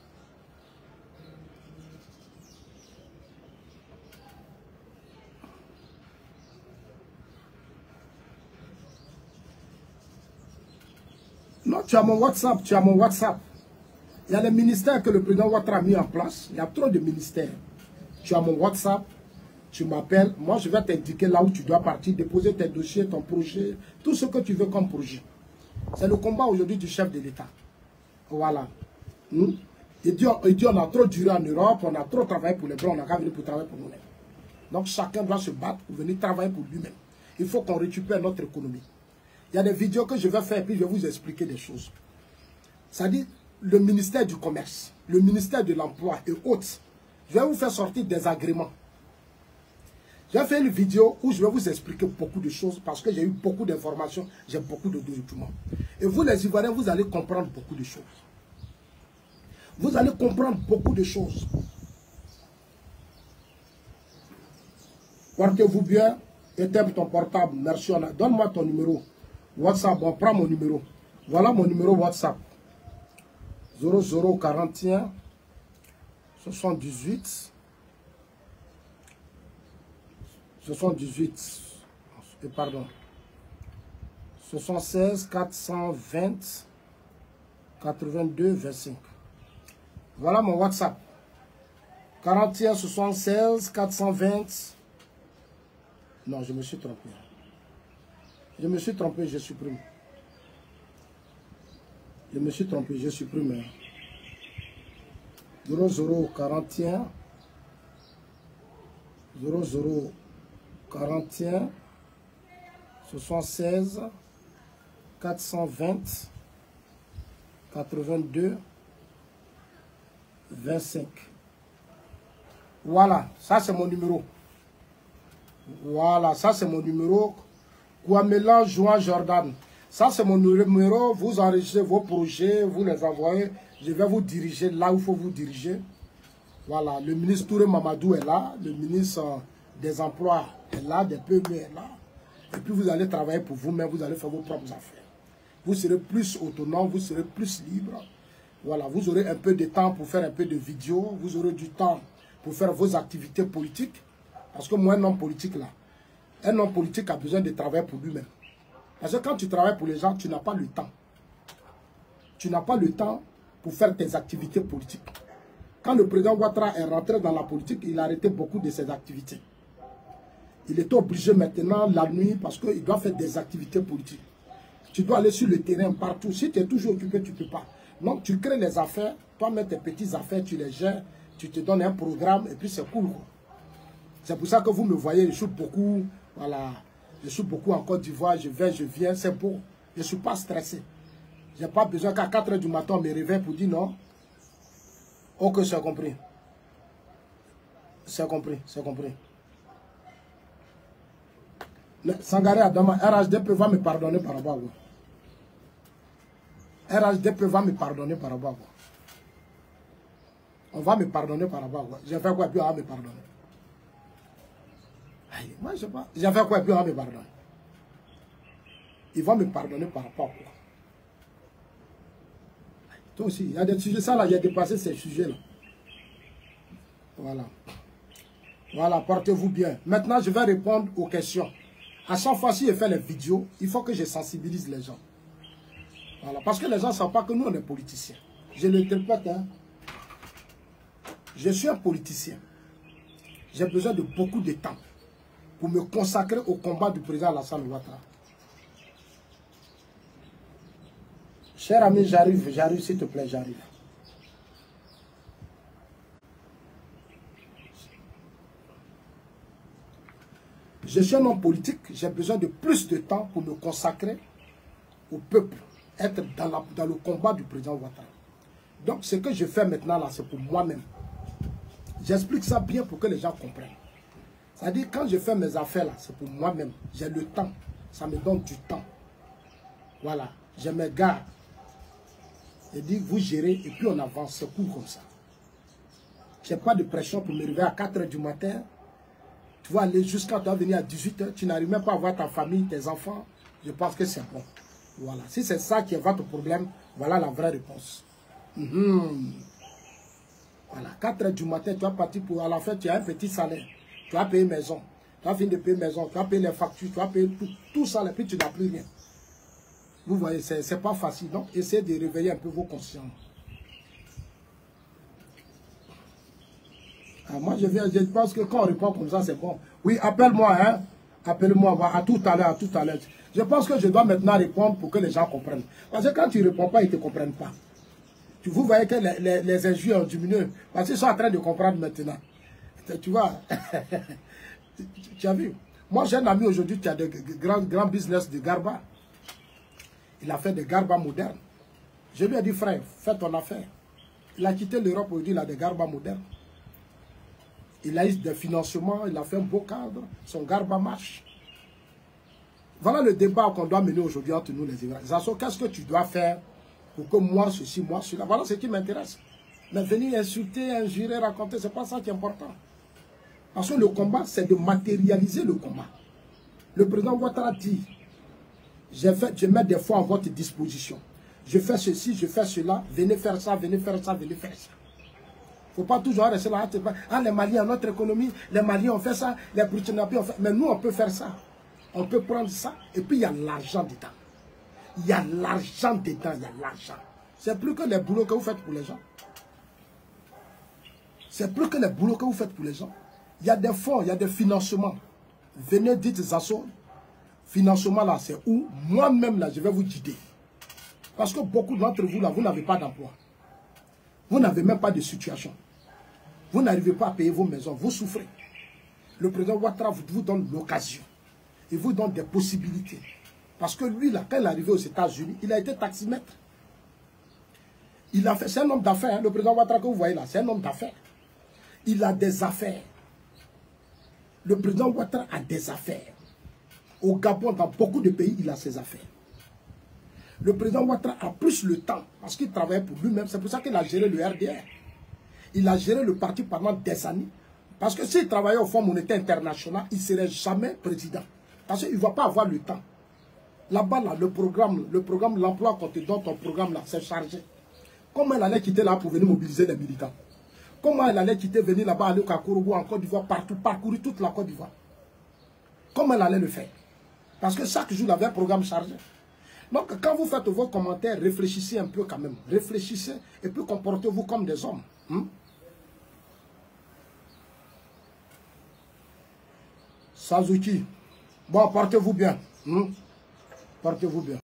Non, tu as mon WhatsApp, tu as mon WhatsApp. Il y a les ministères que le président Ouattara a mis en place. Il y a trop de ministères. Tu as mon WhatsApp, tu m'appelles. Moi, je vais t'indiquer là où tu dois partir, déposer tes dossiers, ton projet, tout ce que tu veux comme projet. C'est le combat aujourd'hui du chef de l'État. Voilà. Hmm? Il dit, il dit on a trop duré en Europe, on a trop travaillé pour les Blancs, on n'a qu'à venir pour travailler pour nous-mêmes. Donc chacun doit se battre pour venir travailler pour lui-même. Il faut qu'on récupère notre économie. Il y a des vidéos que je vais faire et puis je vais vous expliquer des choses. C'est-à-dire le ministère du Commerce, le ministère de l'Emploi et autres. Je vais vous faire sortir des agréments. J'ai fait une vidéo où je vais vous expliquer beaucoup de choses parce que j'ai eu beaucoup d'informations, j'ai beaucoup de documents. Et vous les Ivoiriens, vous allez comprendre beaucoup de choses. Vous allez comprendre beaucoup de choses. Portez-vous bien, éteins ton portable, merci. Donne-moi ton numéro. WhatsApp, on prend mon numéro. Voilà mon numéro WhatsApp. zéro zéro quarante et un soixante-dix-huit soixante-dix-huit et pardon soixante-seize quatre cent vingt quatre-vingt-deux vingt-cinq. Voilà mon WhatsApp. quarante et un soixante-seize quatre cent vingt. Non, je me suis trompé. Je me suis trompé, je supprime. Je me suis trompé, je supprime. zéro zéro quarante et un zéro zéro quarante et un soixante-seize quatre cent vingt quatre-vingt-deux vingt-cinq. Voilà, ça c'est mon numéro. Voilà, ça c'est mon numéro. Kwamela Joan Jordan. Ça c'est mon numéro. Vous enregistrez vos projets, vous les envoyez. Je vais vous diriger là où il faut vous diriger. Voilà, le ministre Touré Mamadou est là. Le ministre des Emplois est là, des P M E est là. Et puis vous allez travailler pour vous-même, vous allez faire vos propres affaires. Vous serez plus autonome, vous serez plus libre. Voilà, vous aurez un peu de temps pour faire un peu de vidéos. Vous aurez du temps pour faire vos activités politiques. Parce que moi, un homme politique là, un homme politique a besoin de travailler pour lui-même. Parce que quand tu travailles pour les gens, tu n'as pas le temps. Tu n'as pas le temps pour faire tes activités politiques. Quand le président Ouattara est rentré dans la politique, il a arrêté beaucoup de ses activités. Il est obligé maintenant la nuit parce qu'il doit faire des activités politiques. Tu dois aller sur le terrain partout. Si tu es toujours occupé, tu ne peux pas. Donc tu crées les affaires, toi mets tes petites affaires, tu les gères, tu te donnes un programme et puis c'est cool. C'est pour ça que vous me voyez, je suis beaucoup, voilà, je suis beaucoup en Côte d'Ivoire, je vais, je viens, c'est beau. Je ne suis pas stressé. Je n'ai pas besoin qu'à quatre heures du matin, on me réveille pour dire non. Ok, c'est compris. C'est compris, c'est compris. Sangaré Adama, R H D P va me pardonner par rapport à vous. R H D P va me pardonner par rapport à vous. On va me pardonner par rapport à vous. J'ai fait quoi, puis on va me pardonner. Aïe, moi, je sais pas. J'ai fait quoi, puis on va me pardonner. Ils vont me pardonner par rapport à quoi. Toi aussi, il y a des sujets, ça là, j'ai dépassé ces sujets-là. Voilà. Voilà, portez-vous bien. Maintenant, je vais répondre aux questions. À chaque fois, si je fais les vidéos, il faut que je sensibilise les gens. Voilà, parce que les gens ne savent pas que nous, on est politiciens. Je le répète, hein. Je suis un politicien. J'ai besoin de beaucoup de temps pour me consacrer au combat du président Alassane Ouattara. Cher ami, j'arrive, j'arrive, s'il te plaît, j'arrive. Je suis un homme politique, j'ai besoin de plus de temps pour me consacrer au peuple, être dans, la, dans le combat du président Ouattara. Donc ce que je fais maintenant là, c'est pour moi-même. J'explique ça bien pour que les gens comprennent. C'est-à-dire quand je fais mes affaires là, c'est pour moi-même. J'ai le temps, ça me donne du temps. Voilà, je me garde. Je dis vous gérez et puis on avance, c'est cool comme ça. Je n'ai pas de pression pour me réveiller à quatre heures du matin. Tu vas aller jusqu'à tu vas venir à dix-huit heures, tu n'arrives même pas à voir ta famille, tes enfants. Je pense que c'est bon. Voilà. Si c'est ça qui est votre problème, voilà la vraie réponse. Mmh. Voilà. quatre heures du matin, tu vas partir pour à la fin, tu as un petit salaire. Tu vas payer maison. Tu vas finir de payer maison. Tu vas payer les factures. Tu vas payer tout, tout ça, et puis tu n'as plus rien. Vous voyez, ce n'est pas facile. Donc, essayez de réveiller un peu vos consciences. Ah, moi, je, viens, je pense que quand on répond comme ça, c'est bon. Oui, appelle-moi, hein. Appelle-moi, à tout à l'heure, à tout à l'heure. Je pense que je dois maintenant répondre pour que les gens comprennent. Parce que quand tu ne réponds pas, ils ne te comprennent pas. Vous voyez que les, les, les injures ont diminué. Parce qu'ils sont en train de comprendre maintenant. Tu vois. Tu as vu. Moi, j'ai un ami aujourd'hui qui a de grands grand business de Garba. Il a fait des Garba modernes. Je lui ai dit, frère, fais ton affaire. Il a quitté l'Europe aujourd'hui, il a des Garba modernes. Il a eu des financements, il a fait un beau cadre, son garba marche. Voilà le débat qu'on doit mener aujourd'hui entre nous les Ivoiriens. Zazo, qu'est-ce que tu dois faire pour que moi, ceci, moi, cela. Voilà ce qui m'intéresse. Mais venir insulter, injurer, raconter, ce n'est pas ça qui est important. Parce que le combat, c'est de matérialiser le combat. Le président Ouattara dit, je, fait, je mets des fois à votre disposition. Je fais ceci, je fais cela, venez faire ça, venez faire ça, venez faire ça. Il ne faut pas toujours rester là. Ah, les Maliens, notre économie, les Maliens ont fait ça, les Burkinabés ont fait ça. Mais nous, on peut faire ça. On peut prendre ça, et puis il y a l'argent dedans. Il y a l'argent dedans, il y a l'argent. C'est plus que les boulots que vous faites pour les gens. C'est plus que les boulots que vous faites pour les gens. Il y a des fonds, il y a des financements. Venez, dites Zazo, financement là, c'est où? Moi-même là, je vais vous guider. Parce que beaucoup d'entre vous là, vous n'avez pas d'emploi. Vous n'avez même pas de situation. Vous n'arrivez pas à payer vos maisons, vous souffrez. Le président Ouattara vous donne l'occasion. Il vous donne des possibilités. Parce que lui, là, quand il est arrivé aux États-Unis, il a été taximètre. Il a fait, c'est un homme d'affaires, hein, le président Ouattara que vous voyez là, c'est un homme d'affaires. Il a des affaires. Le président Ouattara a des affaires. Au Gabon, dans beaucoup de pays, il a ses affaires. Le président Ouattara a plus le temps, parce qu'il travaille pour lui-même. C'est pour ça qu'il a géré le R D R. Il a géré le parti pendant des années. Parce que s'il travaillait au Fonds monétaire international, il ne serait jamais président. Parce qu'il ne va pas avoir le temps. Là-bas, là, le programme, le programme, l'emploi qu'on te donne, ton programme, là, c'est chargé. Comment elle allait quitter là pour venir mobiliser les militants? Comment elle allait quitter, venir là-bas, aller au Kakorougou, en Côte d'Ivoire, partout, parcourir toute la Côte d'Ivoire? Comment elle allait le faire? Parce que chaque jour, il avait un programme chargé. Donc, quand vous faites vos commentaires, réfléchissez un peu quand même. Réfléchissez et puis comportez-vous comme des hommes. Hein? Sazuki. Bon, portez-vous bien. Hein? Portez-vous bien.